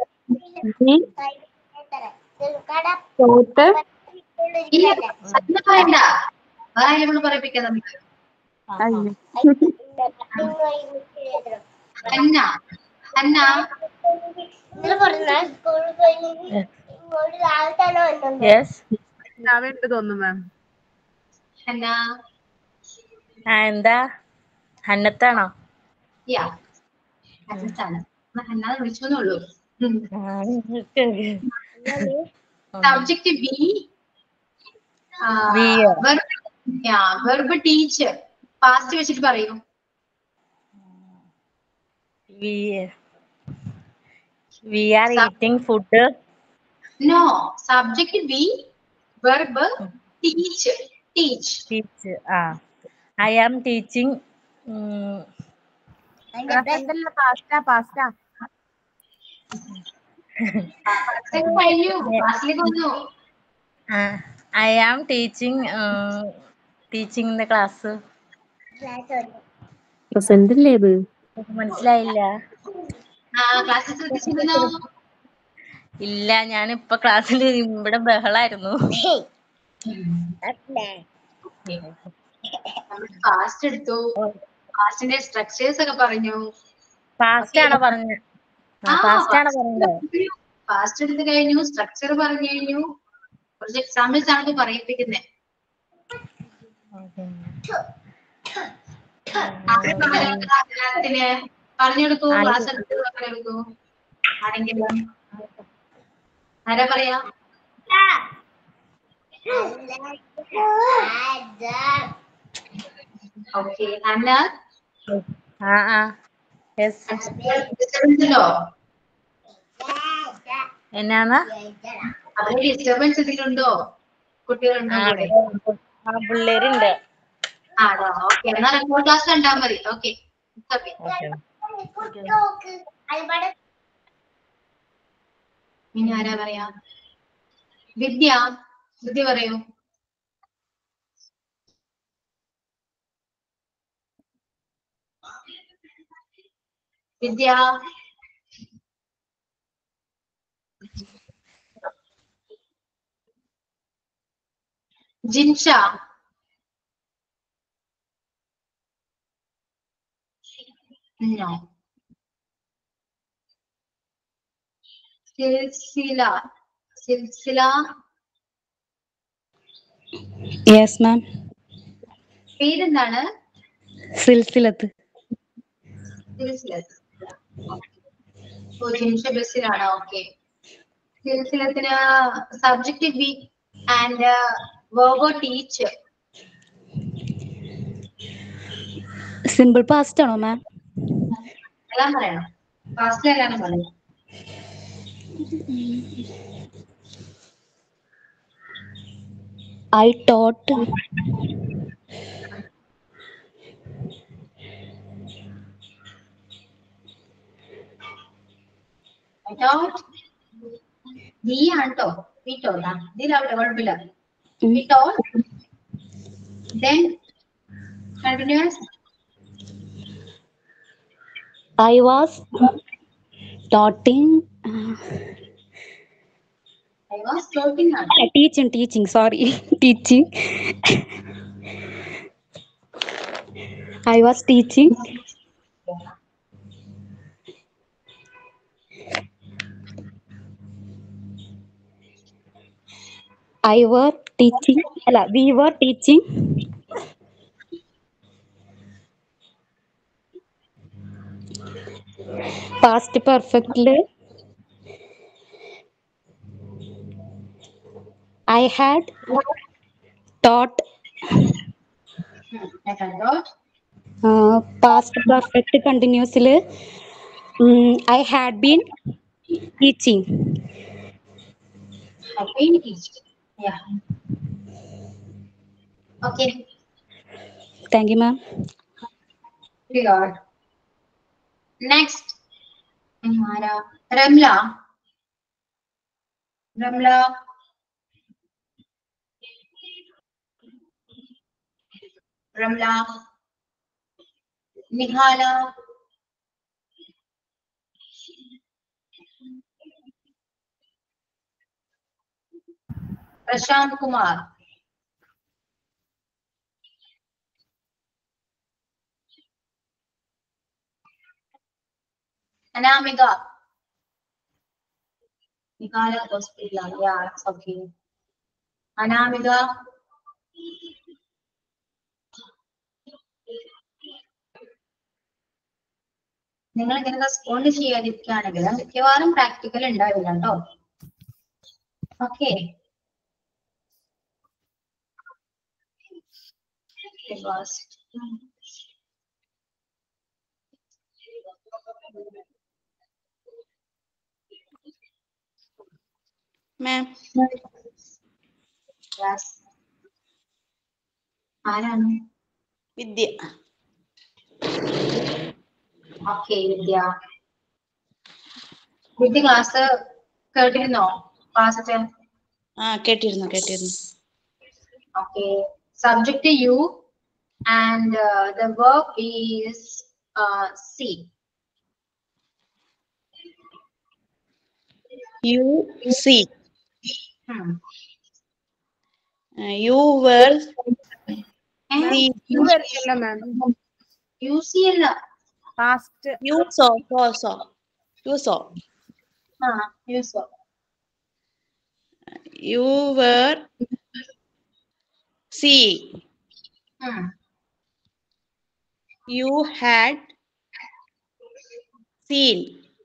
short. ഇല്ല, സത്യം പറയണ്ട, വേറെ നമ്മൾ പറയിപ്പിക്കാം നമുക്ക്. ഹന്ന, ഹന്ന ഉണ്ട് തോന്നുന്നു മാം. ഹന്ന എന്താ ഹന്നത്താണോ? ഹന്നത്താണ്. ഹന്നാന്ന് വിളിച്ചോന്നുള്ളൂ. Subject be, verb teach. Past വെച്ചിട്ട് പറയൂ. We are eating food. No, subject B, verb teach. Teach. I am teaching. പാസ്റ്റാ. I am teaching in the class. Present അല്ലേ ഇത്? മനസ്സിലായില്ല. ക്ലാസ്സിൽ ശ്രദ്ധിച്ചിരുന്നോ? ഇല്ല, ഞാനിപ്പോ ക്ലാസ്സിൽ ഇവിടെ ബഹളായിരുന്നു. ഫാസ്റ്റ് എടുത്തു, ഫാസ്റ്റിന്റെ സ്ട്രക്ചേഴ്സ് ഒക്കെ പറഞ്ഞു. ഫാസ്റ്റ് ആണോ പറഞ്ഞത്? ഫാസ്റ്റ് എടുത്ത് കഴിഞ്ഞു, സ്ട്രക്ചർ പറഞ്ഞു കഴിഞ്ഞു. കുറച്ച് എക്സാമ്പിൾസ് ആണ് പറയിപ്പിക്കുന്നത്. പറഞ്ഞെടുക്കൂ, ക്ലാസ് എടുത്ത് പറഞ്ഞെടുക്കൂ. ആണെങ്കിലും ആരാ പറയാ? ഓക്കെ, അന്ന ഡിസ്റ്റർബൻസ് ഉണ്ടോ? എന്നാ അവിടെ ഡിസ്റ്റർബൻസ് ഇതിലുണ്ടോ? കുട്ടികളുണ്ടോ കൂടെ? പിള്ളേരുണ്ട്. ആണോ? ഓക്കെ, എന്നാ റെക്കോർഡ് ക്ലാസ് കണ്ടാ മതി. ഓക്കെ, ഇനി ആരാ പറയാ? വിദ്യ പറയൂ. Vidya. Jinsha. No. Silsila. Yes ma'am. പേരെന്താണ്? സിൽസിലത്ത്. ജിൻഷ ബസ്സിലാണ്. ഓക്കെ, സിൽസിലത്തിന് subject be and verb teach. Simple past ആണോ മാം? എല്ലാം പറയണം, ഫാസ്റ്റ് എല്ലാം പറയണം. I taught. നീ ആണോ? വീട്ടോടാ ഇതിലാവട്ടെ, കുഴപ്പമില്ല. വീട്ടോ then continuous. I was teaching. Sorry, teaching. I was teaching. We were teaching. Past perfectly. I had taught I had taught. past perfect continuously. I had been teaching. Have been teaching. Yeah. Okay. Thank you, ma'am. Clear. Next. Ramla. Ramla. Ramla. Nihala. Prashant Kumar. Anamika. Nihala hospital. Yeah, it's okay. Anamika. നിങ്ങൾ ഇങ്ങനെ respond ചെയ്യാതിരിക്കുകയാണെങ്കിൽ മിക്കവാറും practical ഉണ്ടാവില്ല കേട്ടോ. Okay. Ma'am. Yes. ആരാണ്? Vidya. Okay Vidya. Vidya class കേട്ടിരുന്നോ? Class കേട്ടിരുന്നു. Okay. Subject you and the verb is see. You see. You You were വരില്ല മാം. You see അല്ല. Past. You saw. You saw. You saw. You were seeing. You had seen.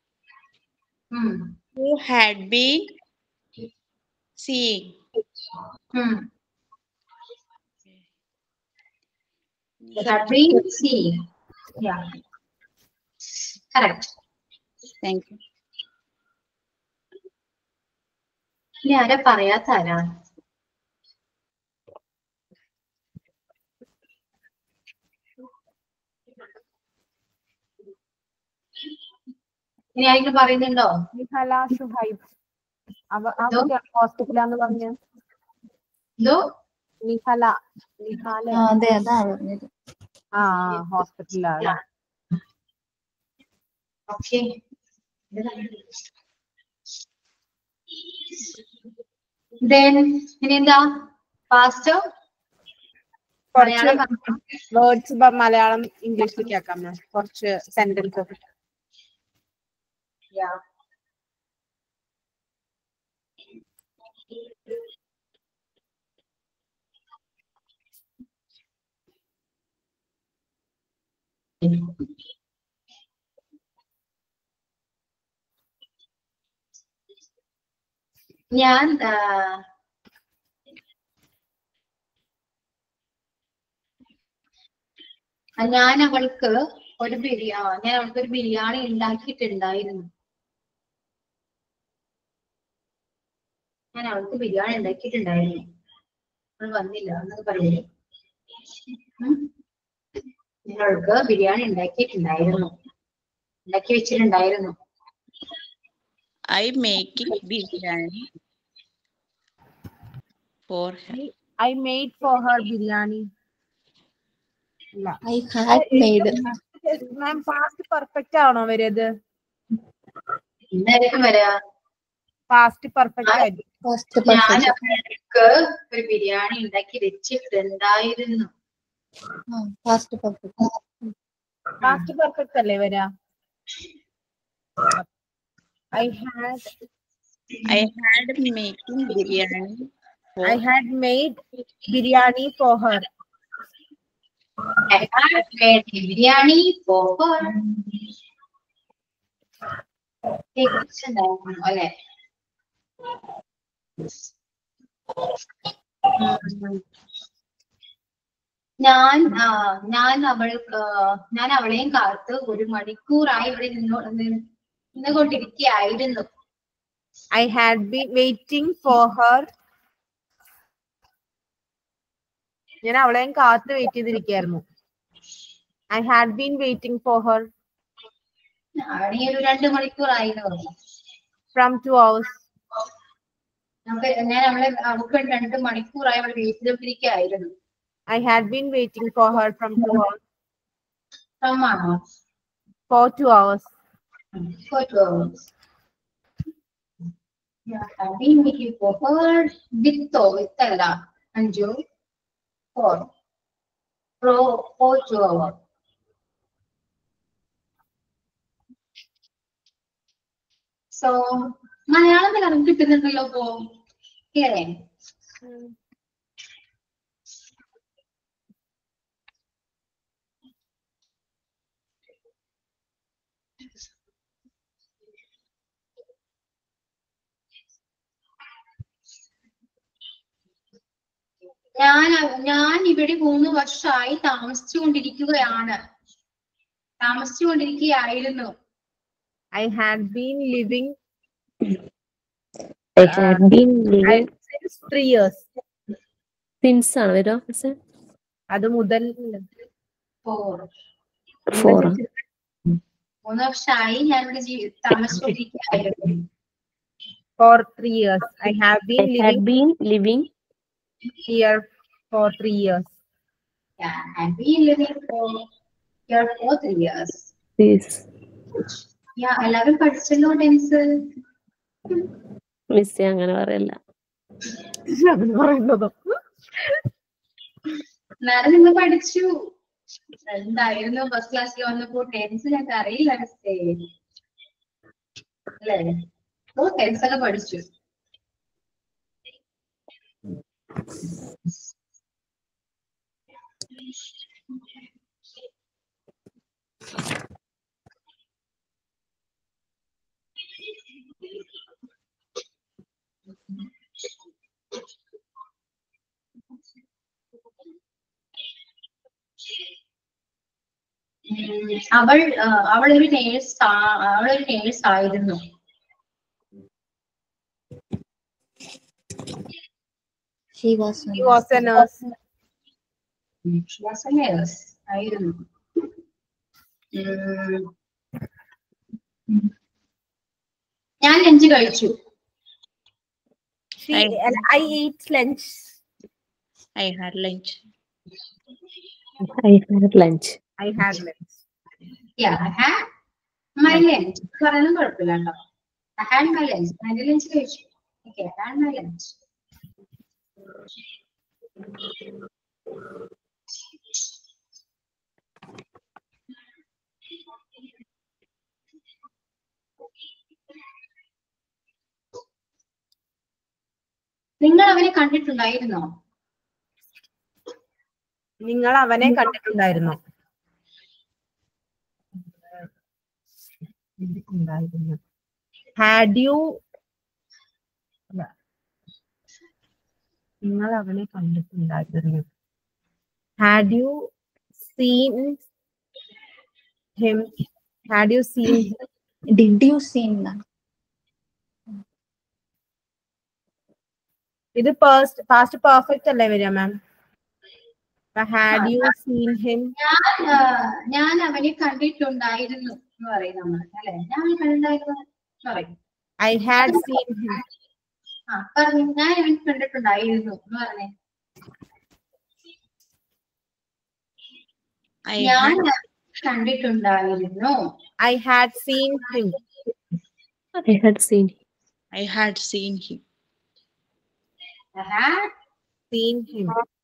You had been seeing. You had been seeing. Yeah. Correct. Thank you. ഇനി ആരാ പറയാത്ത ആരാണ്? ഇനി ആരെങ്കിലും പറയുന്നുണ്ടോ? നിഹല ഷുഹൈബ്. ഹോസ്പിറ്റലാന്ന് പറഞ്ഞു. എന്തോ? നിഹല. അതെ അതാ പറഞ്ഞത്. ഹോസ്പിറ്റലാണ്. ഓക്കെ. Then ഇനി എന്താ? പാസ്റ്റ് മലയാളം വേർഡ്സ് മലയാളം ഇംഗ്ലീഷിലേക്ക് ആക്കാം. കുറച്ച് സെന്റൻസ്. Yeah. ഞാൻ അവൾക്ക് ഒരു ബിരിയാണി ഉണ്ടാക്കിയിട്ടുണ്ടായിരുന്നു. അവൾ വന്നില്ല എന്നൊക്കെ പറയില്ലേ? അവൾക്ക് ബിരിയാണി ഉണ്ടാക്കി വെച്ചിട്ടുണ്ടായിരുന്നു. I making biryani for her. I made for her biryani. I had made. Ma'am past perfect ആണോ വരത്? എന്തായിരിക്കും വരാ? പാസ്റ്റ് പെർഫെക്റ്റ് ആയിരിക്കും. ഞാൻ അവൾക്ക് ഒരു ബിരിയാണി ഉണ്ടാക്കി വെച്ചിട്ടുണ്ടായിരുന്നു. Past perfect. പാസ്റ്റ് പെർഫെക്റ്റ് അല്ലേ വരാ? I had making biryani. I had made biryani for her. I had made biryani for her. അല്ലെ? ഞാൻ അവളെയും കാത്ത് 1 മണിക്കൂറായി ഇവിടെ നിന്നുകൊണ്ടിരിക്കുകയായിരുന്നു. I had been waiting for her. ഞാൻ അവളെയും കാത്ത് വെയിറ്റ് ചെയ്തിരിക്കുകയായിരുന്നു. I had been waiting for her. അവിടെ ഒരു 2 മണിക്കൂറായിരുന്നു. From 2 hours. ഞാൻ അവൾക്ക് 2 മണിക്കൂറായി അവൾ വെയിറ്റ് ചെയ്തിരിക്കുകയായിരുന്നു. I had been waiting for her from 2 hours. From hours. For 2 hours. For 2 hours. Yeah, I've been waiting for her with Ella and Joe for 2 hours. So, മലയാളത്തിൽ അറിവ് കിട്ടുന്നുണ്ടല്ലോ ഇപ്പോ. കേറേ ഞാൻ ഇവിടെ 3 വർഷമായി താമസിച്ചുകൊണ്ടിരിക്കുകയായിരുന്നു. I had been living since 3 years. Since ആണ് വരോ മിസ്സേ? അത് മുതൽ 4 3 വർഷമായി ഞാൻ ഇവിടെ താമസിച്ചുകൊണ്ടിരിക്കുകയായിരുന്നു. For 3 years. I have been living here for 3 years. Yeah, I've been living here for 3 years. this Yeah, എല്ലാവരും പഠിച്ചല്ലോ ടെൻസ്. മിസ്സേ അങ്ങനെ പറയല്ല. അങ്ങനെ പറയുന്നതോ? നേരം നിങ്ങൾ പഠിച്ചു. എന്തായിരുന്നു ഫസ്റ്റ് ക്ലാസ്സിൽ വന്നപ്പോ ടെൻസ് ഞങ്ങൾക്ക് അറിയില്ല മിസ്സേ അല്ലേ? ടെൻസ് ഒക്കെ പഠിച്ചു. അവളൊരു നേഴ്സ് ആയിരുന്നു. She was a He was a nurse. She was a nurse ആയിരുന്നു. ഞാൻ ലഞ്ച് കഴിച്ചു. I ate lunch. I had lunch. I had lunch. Yeah, I had my lunch. പറയാനും കുഴപ്പമില്ല കേട്ടോ. I had my lunch. എന്റെ lunch കഴിച്ചു. Okay, I had my lunch. നിങ്ങൾ അവനെ കണ്ടിട്ടുണ്ടായിരുന്നോ? നിങ്ങൾ അവനെ കണ്ടിട്ടുണ്ടായിരുന്നോ? Had you നിങ്ങൾ അവനെ കണ്ടിട്ടുണ്ടായിരുന്നു. Had you seen him? Had you seen him? Did you seen that? ഇത് past perfect അല്ലേ വരിക മാം? Had you seen him? ഞാൻ അവനെ കണ്ടിട്ടുണ്ടായിരുന്നു എന്ന് പറയും നമ്മൾ അല്ലെ? ഞാൻ കണ്ടിട്ടുണ്ടായിരുന്നു പറയും. I had seen him. പറഞ്ഞു ഞാൻ അവനെ കണ്ടിട്ടുണ്ടായിരുന്നു എന്ന് പറഞ്ഞേ. ഞാൻ കണ്ടിട്ടുണ്ടായിരുന്നു. I had seen him. I had seen him. I had seen him. I had Seen him.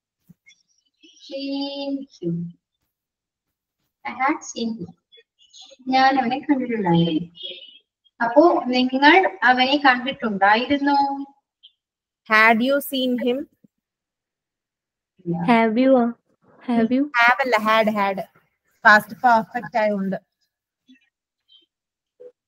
I had seen him. ഞാൻ അവനെ കണ്ടിട്ടുണ്ടായിരുന്നു. അപ്പോ നിങ്ങൾ അവനെ കണ്ടിട്ടുണ്ടായിരുന്നോ? Had you seen him? Have you? Have അല്ല had past perfect ആയതുകൊണ്ട്.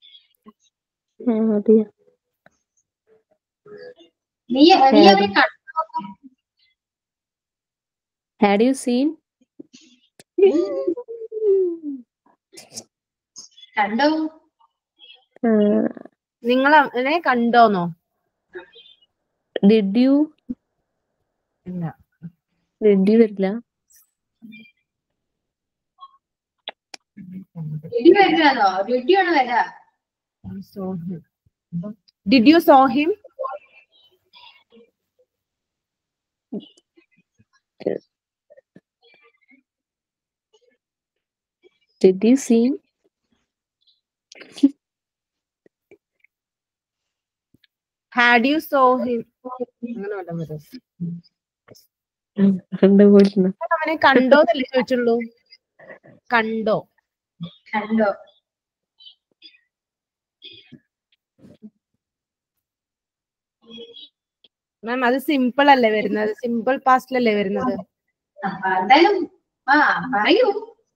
നീ അവനെ കണ്ടോ? Had you seen? കണ്ടോ? നിങ്ങൾ അവനെ കണ്ടോന്നോ? Did you? ഇല്ല. Did you വരില്ല. ഇടി വരാനോ? ഇടിയാണ് വരാ. Did you saw him? Did you see? Had you saw him? അങ്ങനെ വല്ലതും വരും. കണ്ടുപോയിരുന്നു. അവനെ കണ്ടോന്നല്ലേ ചോദിച്ചുള്ളൂ. കണ്ടോ? കണ്ടോ? മാം അത് സിമ്പിൾ അല്ലേ വരുന്നത്? സിമ്പിൾ പാസ്റ്റിലല്ലേ വരുന്നത്? എന്തായാലും പറയൂ.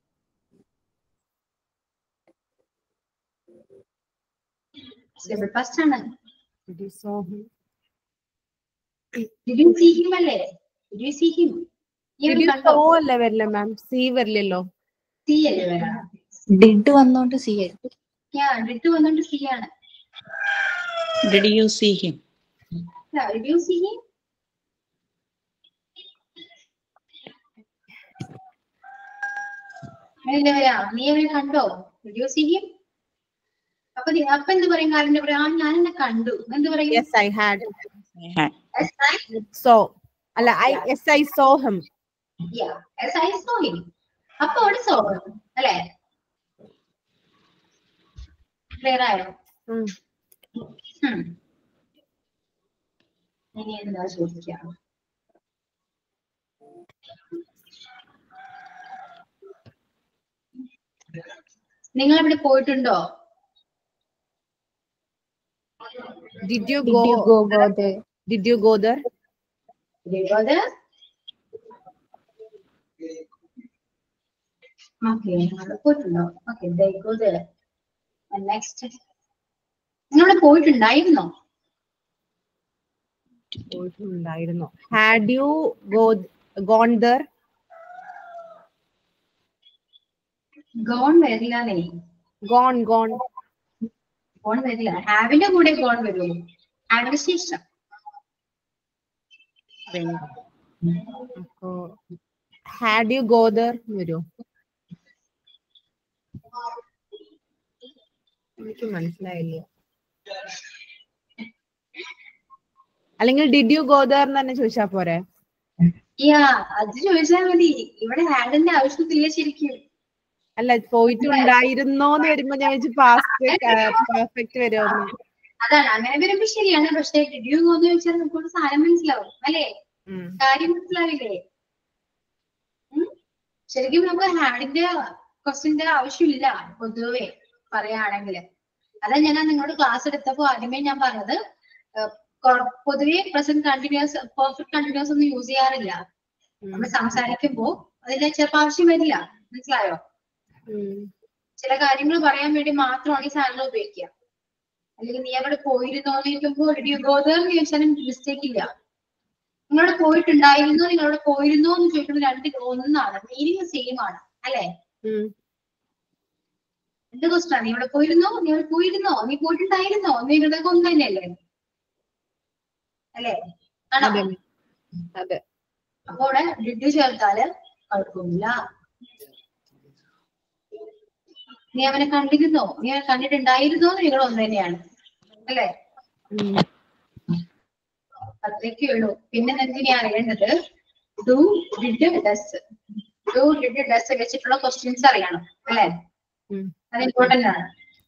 സിമ്പിൾ പാസ്റ്റ് ആണ്. Did you saw him? Did you see him അല്ലേ? Did you see him? Did you saw അല്ലേ വരില്ല മാം? See വരില്ലല്ലോ. See അല്ലേ വരാ? ഡിഡ് വന്നോണ്ട് സി ആയിരിക്കും. ഡിഡ് വന്നോണ്ട് see ആണ്. Did you see him? Did you see him? നീ അവനെ കണ്ടോ? Did you see him? അപ്പൊ എന്ത് പറയും? കാരന്റെ പറയാം ഞാൻ എന്നെ കണ്ടു. എന്ത് പറയും? Yes, I had. Yes, I So അല്ല yes, I saw him. Yeah, yes, I saw him. അപ്പൊ അവിടെ saw അല്ലേ? ക്ലിയർ ആയോ? ഇനി എന്താ ചോദിക്കാം? നിങ്ങൾ അവിടെ പോയിട്ടുണ്ടോ? Did you Did you go there? Did you go there? Did you go there? Okay, നിങ്ങൾ പോയിട്ടുണ്ടോ? Okay, they go there. And next, നിങ്ങൾ പോയിട്ടുണ്ടായിരുന്നോ? പോയിട്ടുണ്ടായിരുന്നോ? Had you gone there? Gone വരില്ലാന്നേ. Gone. Gone വരില്ല. Haveന്റെ കൂടെ gone വരുള്ളൂ. Haveന്റെ ശേഷം. അപ്പോ had you go there വരൂ? എനിക്ക് മനസ്സിലായില്ല. അല്ലെങ്കിൽ did you go there എന്ന് തന്നെ ചോദിച്ചാ പോരെ? അത് ചോദിച്ചാൽ മതി. ഇവിടെ ഹാഡിന്റെ ആവശ്യത്തില്ല ശരിക്കും. അല്ല പോയിട്ടുണ്ടായിരുന്നോന്ന് വരുമ്പോ ഞാൻ വെച്ച് പാസ്റ്റ് പെർഫെക്റ്റ് വരുമെന്ന്. അതാണ് അങ്ങനെ വരുമ്പോ ശരിയാണ്. പക്ഷെ did you go എന്ന് ചോദിച്ചാൽ നമുക്ക് സാധനം മനസ്സിലാവും അല്ലേ? കാര്യം മനസ്സിലാവില്ലേ? ശരിക്കും നമുക്ക് ഹാഡിന്റെ ക്വസ്റ്റിന്റെ ആവശ്യമില്ല പൊതുവെ പറയുകയാണെങ്കിൽ. അതാ ഞാൻ നിങ്ങളോട് ക്ലാസ് എടുത്തപ്പോ ആദ്യമേ ഞാൻ പറഞ്ഞത് പൊതുവെ പ്രസന്റ് കണ്ടിന്യൂസ് പെർഫെക്റ്റ് കണ്ടിന്യൂസ് ഒന്നും യൂസ് ചെയ്യാറില്ല. നമ്മൾ സംസാരിക്കുമ്പോ അതിന്റെ ചിലപ്പോൾ ആവശ്യം വരില്ല. മനസ്സിലായോ? ചില കാര്യങ്ങൾ പറയാൻ വേണ്ടി മാത്രമാണ് ഈ സാധനം ഉപയോഗിക്കുക. അല്ലെങ്കിൽ നീ അവിടെ പോയിരുന്നോ എന്ന് ചോദിക്കുമ്പോൾ did you go there എന്ന് ചോദിച്ചാലും മിസ്റ്റേക്ക് ഇല്ല. നിങ്ങളവിടെ പോയിട്ടുണ്ടായിരുന്നോ നിങ്ങളവിടെ പോയിരുന്നോ എന്ന് ചോദിക്കുന്നത് രണ്ട് ഒന്നാണ്. മീനിങ് സെയിം ആണ് അല്ലെ? എന്ത് ക്വസ്റ്റ്യൻ? നീ ഇവിടെ പോയിരുന്നോ? നീ അവിടെ പോയിരുന്നോ? നീ പോയിട്ടുണ്ടായിരുന്നോ? നീ ഇവിടെയൊക്കെ ഒന്ന് തന്നെയല്ലേ അല്ലേ? ആണോ? അതെ. അപ്പൊ അവിടെ ഡിഡ് ചേർത്താല് കുഴപ്പമില്ല. നീ അവനെ കണ്ടിരുന്നോ? നീ അവനെ കണ്ടിട്ടുണ്ടായിരുന്നോ? നിങ്ങൾ ഒന്ന് തന്നെയാണ് അല്ലേ? അത്രയൊക്കെ ഉള്ളൂ. പിന്നെ നിങ്ങൾക്ക് ഇനി അറിയേണ്ടത് ഡു ഡിഡ് ഡസ് വെച്ചിട്ടുള്ള ക്വസ്റ്റ്യൻസ് അറിയണം അല്ലെ? അത് ഇമ്പോർട്ടന്റ് ആണ്.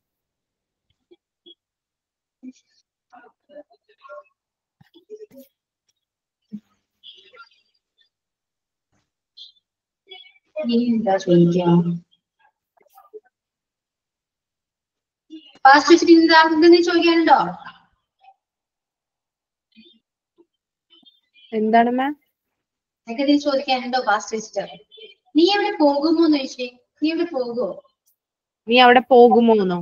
ഇനി എന്താ ചോദിക്കാം? പാസ്റ്റ് വെച്ചിട്ട് എന്തെങ്കിലും ചോദിക്കാനുണ്ടോ? എന്താണ് മാം? നിങ്ങൾക്ക് എന്തെങ്കിലും ചോദിക്കാനുണ്ടോ പാസ്റ്റ് വെച്ചിട്ട്? നീ എവിടെ പോകുമോ എന്ന് ചോദിച്ചേ. നീ എവിടെ പോകുമോ? നീ അവിടെ പോകുമോന്നോ?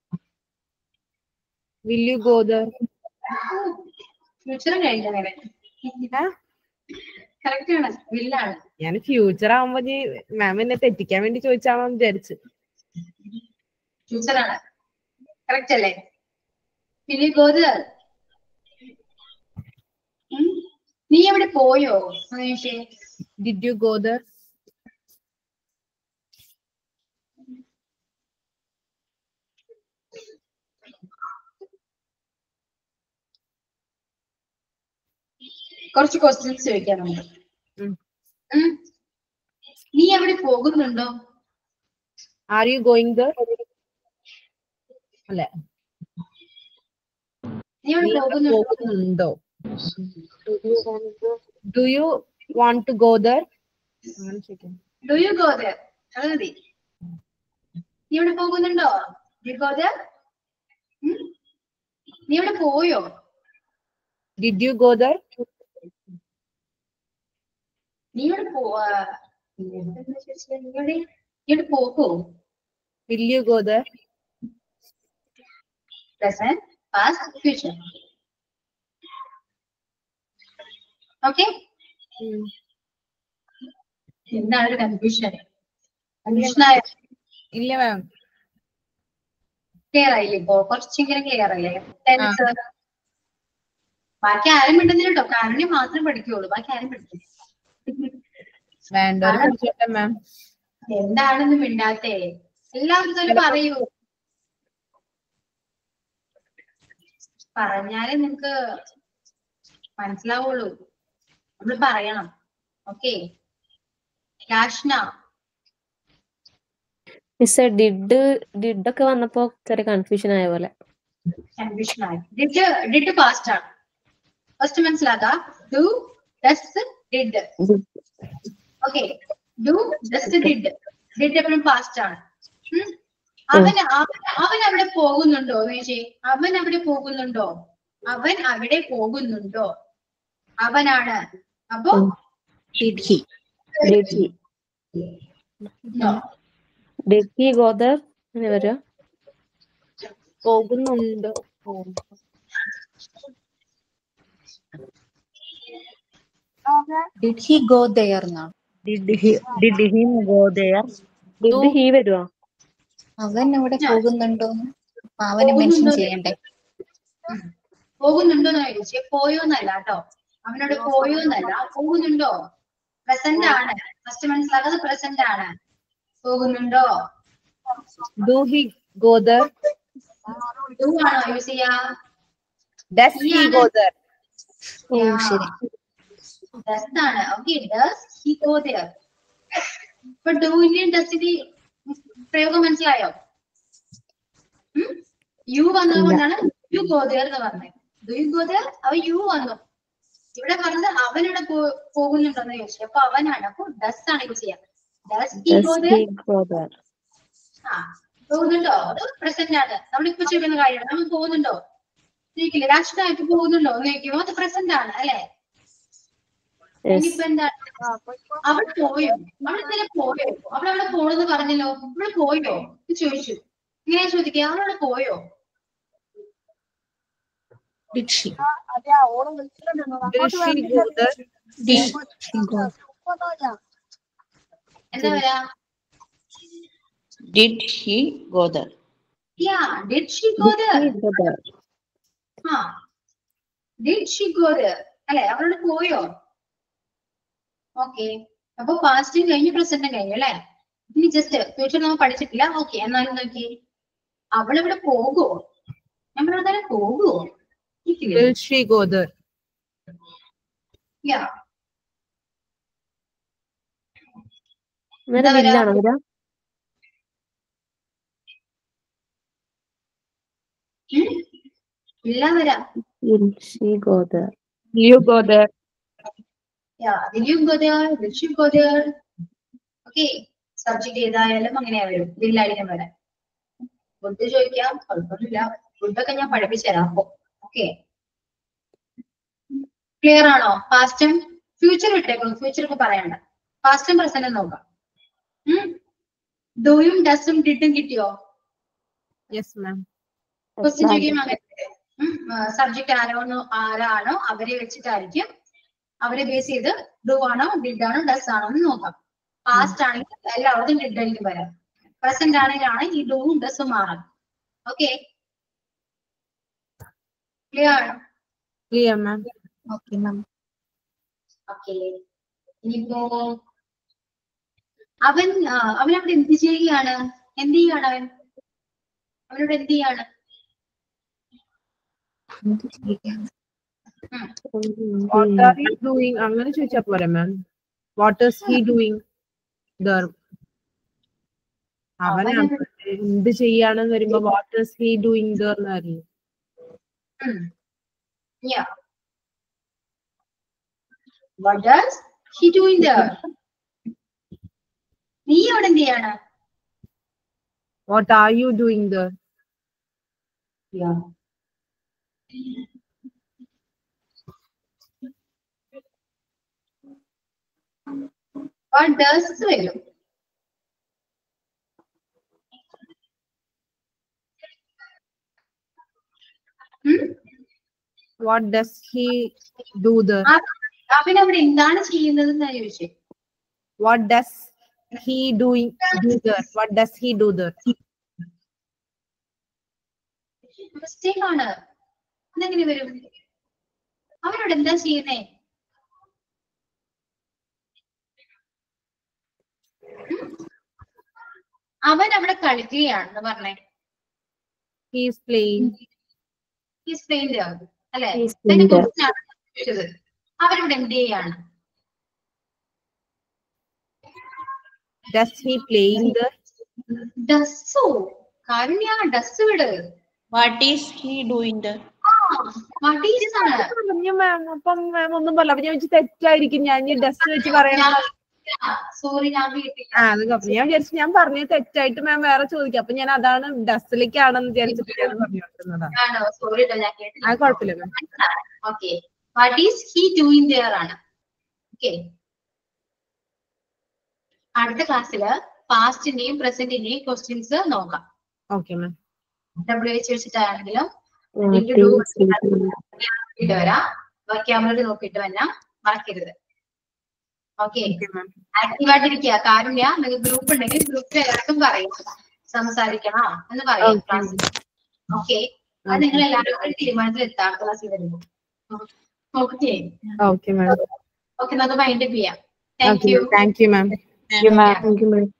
Will you go there? ഫ്യൂച്ചറും കഴിഞ്ഞ നേരെ കറക്റ്റ് ആണ്, വില്ലാണ്. ഞാൻ ഫ്യൂച്ചർ ആവുമ്പോ മാം എന്നെ തെറ്റിക്കാൻ വേണ്ടി ചോദിച്ചാണോ വിചാരിച്ചു. ഫ്യൂച്ചറാണ്. കറക്റ്റ് അല്ലേ? പിന്നെ ഗോദർ, നീ എവിടെ പോയോ? Did you go there? കുറച്ച് ക്വസ്റ്റ്യൻസ് ചോദിക്കാം നമുക്ക്. നീ എവിടെ പോകുന്നുണ്ടോ? Are you going there? അല്ലേ? നീ എവിടെ പോകുന്നുണ്ടോ? Do you want to go there? Do you go there? അത് മതി. നീ എവിടെ പോകുന്നുണ്ടോ? Do you go there? നീ എവിടെ പോയോ? Did you go there? നീ എവിടെ പോകോ? Will you go there? Present, past, future. Okay? എന്താണ് ഒരു കൺഫ്യൂഷൻ? ഇല്ല മാം. ക്ലിയർ ആയില്ലേ? ഇപ്പോ കുറച്ചെങ്കിലും ക്ലിയർ ആയില്ലേ? ബാക്കി ആരും മിണ്ടുന്നില്ല കേട്ടോ. കാരുണ്യ മാത്രം പഠിക്കുള്ളൂ, ബാക്കി ആരും പഠിക്കില്ല. മാം എന്താണെന്ന് മിണ്ടാത്തേ? എല്ലാവരും പറയൂ. പറഞ്ഞാലേ നിങ്ങക്ക് മനസ്സിലാവുള്ളൂ. നമ്മൾ പറയണം. ഓക്കെ? രാഷ്ന, മിസ്സേ ഡിഡ് ഒക്കെ വന്നപ്പോ ചെറിയ കൺഫ്യൂഷൻ ആയ പോലെ. കൺഫ്യൂഷൻ ആയി. ഡിഡ് പാസ്റ്റ് ആണ്. ഫസ്റ്റ് മനസ്സിലാക്കാം. Do, does, did. Okay? Do, does, did. Did എപ്പോഴും പാസ്റ്റ് ആണ്. അവൻ അവിടെ പോകുന്നുണ്ടോ? അവൻ അവിടെ പോകുന്നുണ്ടോ? അവൻ അവിടെ പോകുന്നുണ്ടോ? അവനാണ്. അപ്പോ Did he go there? അങ്ങനെ വരാ. പോകുന്നുണ്ടോ? Did he go there now? Did him go there? Did he വരുവാ? അവൻ അവിടെ പോകുന്നുണ്ടോ? അവന് മെൻഷൻ ചെയ്യണ്ടേ? പോകുന്നുണ്ടോന്ന് ചോദിച്ചേ. പോയോന്നല്ല കേട്ടോ. അവനോട് പോയോന്നല്ല, പോകുന്നുണ്ടോ? പ്രസന്റ് ആണ്. ഫസ്റ്റ് മനസ്സിലാക്കുന്നത് പ്രസന്റ് ആണ്. പോകുന്നുണ്ടോ? Do he go there? Do ആണോ യൂസ് ചെയ്യാ? Does he go there? ശരി. Does ആണ്. Okay, does he go there? ഇപ്പൊ ഡൂവിന്റെയും ഡസിന്റെയും പ്രയോഗം മനസ്സിലായോ? യു വന്നതുകൊണ്ടാണ് യു ഗോ there എന്ന് പറഞ്ഞത്. Do you go there? അവ യു വന്നു. ഇവിടെ പറഞ്ഞത് അവനിവിടെ പോകുന്നുണ്ടോന്ന് ചോദിച്ചു. അപ്പൊ അവനാണ്. അപ്പൊ ഡസ് ആണ് യൂസ് ചെയ്യാം. Does he go there? പോകുന്നുണ്ടോ? അത് പ്രസന്റ് ആണ്. നമ്മളിപ്പോ ചെയ്യുന്ന കാര്യമാണ്. നമ്മൾ പോകുന്നുണ്ടോ ചോദിക്കില്ലേ? രാഷ്ട്രീയമായിട്ട് പോകുന്നുണ്ടോ എന്ന് ചോദിക്കുമ്പോ അത് പ്രസന്റ് ആണ് അല്ലെ? ഇനിയിപ്പോ എന്താണ്? അവൾ പോയോ? അവൾ ഇന്നലെ പോയോ? അവളവിടെ പോണെന്ന് പറഞ്ഞല്ലോ. അവള് പോയോ എന്ന് ചോദിച്ചു. ഇങ്ങനെ ചോദിക്കുക, അവളവിടെ പോയോ? Did she? Did she go there? എന്താ പറയാ? Did he go there? Yeah, did she go there? Did she go there? അല്ലെ? അവളോട് പോയോ? ഓക്കെ. അപ്പൊ പാസ്റ്റും കഴിഞ്ഞു, പ്രസന്റും കഴിഞ്ഞു അല്ലെ? ഇനി ജസ്റ്റ് ഫ്യൂച്ചർ നമ്മൾ പഠിച്ചിട്ടില്ല. ഓക്കെ, എന്നാലും നോക്കി, അവളിവിടെ പോകുവോ? നമ്മളവിടെ പോകുവോ? Will she go there? Yeah. വില്ലാണോ വരാ? ഇല്ല വരാം. Will she go there? You go there. Yeah, will you go there? Will she go there? Okay, subject ഏതായാലും അങ്ങനെയാ വരും. വില്ലായിരിക്കും വരാൻ. ഫുഡ് ചോദിക്കാം, കുഴപ്പമൊന്നുമില്ല. ഫുഡൊക്കെ ഞാൻ പഠിപ്പിച്ചു തരാം. അപ്പൊ ഓക്കെ, ക്ലിയർ ആണോ? പാസ്റ്റും ഫ്യൂച്ചർ വിട്ടേക്കണം. ഫ്യൂച്ചർ ഒക്കെ പറയണ്ട. പാസ്റ്റും പ്രസന്റും നോക്കാം. ഡൂയും ഡസും ഡിഡും കിട്ടിയോ? Yes ma'am. ക്വസ്റ്റ്യൻ ചോദിക്കുമ്പോൾ അങ്ങനെ സബ്ജക്ട് ആരാണോ അവരെ വെച്ചിട്ടായിരിക്കും അവരെ ബേസ് ചെയ്ത് ഡു ആണോ ഡിഡ് ആണോ ഡസ് ആണോ എന്ന് നോക്കാം. പാസ്റ്റ് ആണെങ്കിൽ എല്ലാവർക്കും ഡിഡ് ആയിരിക്കും വരാം. പ്രസന്റ് ആണെങ്കിലാണ് ഈ ഡൂവും ഡസും മാറാം. Okay, clear? Clear ma'am. Okay ma'am. Okay, ഇനിയിപ്പോ അവൻ അവിടെ എന്ത് ചെയ്യുകയാണ്? എന്ത് ചെയ്യാണ് അവൻ? അവനോട് എന്ത് ചെയ്യാണ്? What are you doing? അങ്ങനെ ചോദിച്ചാ പോരെ മാം. What is he doing there? അവൻ എന്ത് ചെയ്യാണെന്ന് വരുമ്പോ what is he doing there എന്ന് അറിയും. Yeah. What does he doing there? നീ അവിടെ എന്ത് ചെയ്യാണ്? What are you doing there? Yeah. What does വരും? What does he do there? അവൻ അവിടെ എന്താണ് ചെയ്യുന്നത് എന്നാ ചോദിച്ചേ. What does he do there? What does he do there? Mistake ആണ്. അതെങ്ങനെ വരും? അവനോട് എന്താ ചെയ്യുന്നേ? അവൻ അവിടെ കളിക്കുകയാണെന്ന് പറഞ്ഞേ. He is playing. He's playing there. അല്ലെ? He's playing there. അവനോട് എന്ത് ചെയ്യാണ്? Does he playing there? ഡസ്സോ? കാരുണ്യ, ഡസ് വിട്. What is he doing there? What is ആണ്? പറഞ്ഞു മാം. അപ്പം മാം ഒന്നും പറയില്ല. അപ്പൊ ഞാൻ വെച്ച് തെറ്റായിരിക്കും. ഞാൻ ഡസ് വെച്ച് പറയണം. സോറി, ഞാൻ വീട്ടിൽ. അത് കപ്പ ഞാൻ വിചാരിച്ചു ഞാൻ പറഞ്ഞത് തെറ്റായിട്ട് മാം വേറെ ചോദിക്കാം. അപ്പൊ ഞാൻ അതാണ് ഡസ്സിലേക്കാണെന്ന് വിചാരിച്ചിട്ട് ഞാൻ പറഞ്ഞുകൊണ്ടിരുന്നതാണ്. ആണോ? സോറി കേട്ടോ, ഞാൻ കേട്ടില്ല. അത് കുഴപ്പമില്ല ma'am. Okay, what is he doing there ആണ്. ഓക്കെ, അടുത്ത ക്ലാസ്സില് പാസ്റ്റിന്റെയും പ്രസന്റിന്റെയും ക്വസ്റ്റ്യൻസ് നോക്കാം. Okay ma'am. WH വെച്ചിട്ടാണെങ്കിലും What is he doing? നോക്കിയിട്ട് വരാം. ക്യാമറയിൽ നോക്കിയിട്ട് വരാം, മറക്കരുത്. ഓക്കെ, ആക്റ്റീവായിട്ടിരിക്കുക. കാരുണ്യ, നിങ്ങൾക്ക് ഗ്രൂപ്പ് ഉണ്ടെങ്കിൽ ഗ്രൂപ്പിൽ എല്ലാവർക്കും പറയും സംസാരിക്കണം എന്ന് പറയാം ക്ലാസ്സിൽ. ഓക്കെ, അത് നിങ്ങൾ എല്ലാവരും ഒരു തീരുമാനത്തിൽ എത്താം ക്ലാസ്സിൽ വരുമ്പോൾ. Okay okay ma'am. ഓക്കെ, നമുക്ക് വൈൻഡപ്പ് ചെയ്യാം. Thank you. Thank you ma'am. Thank you, ma'am.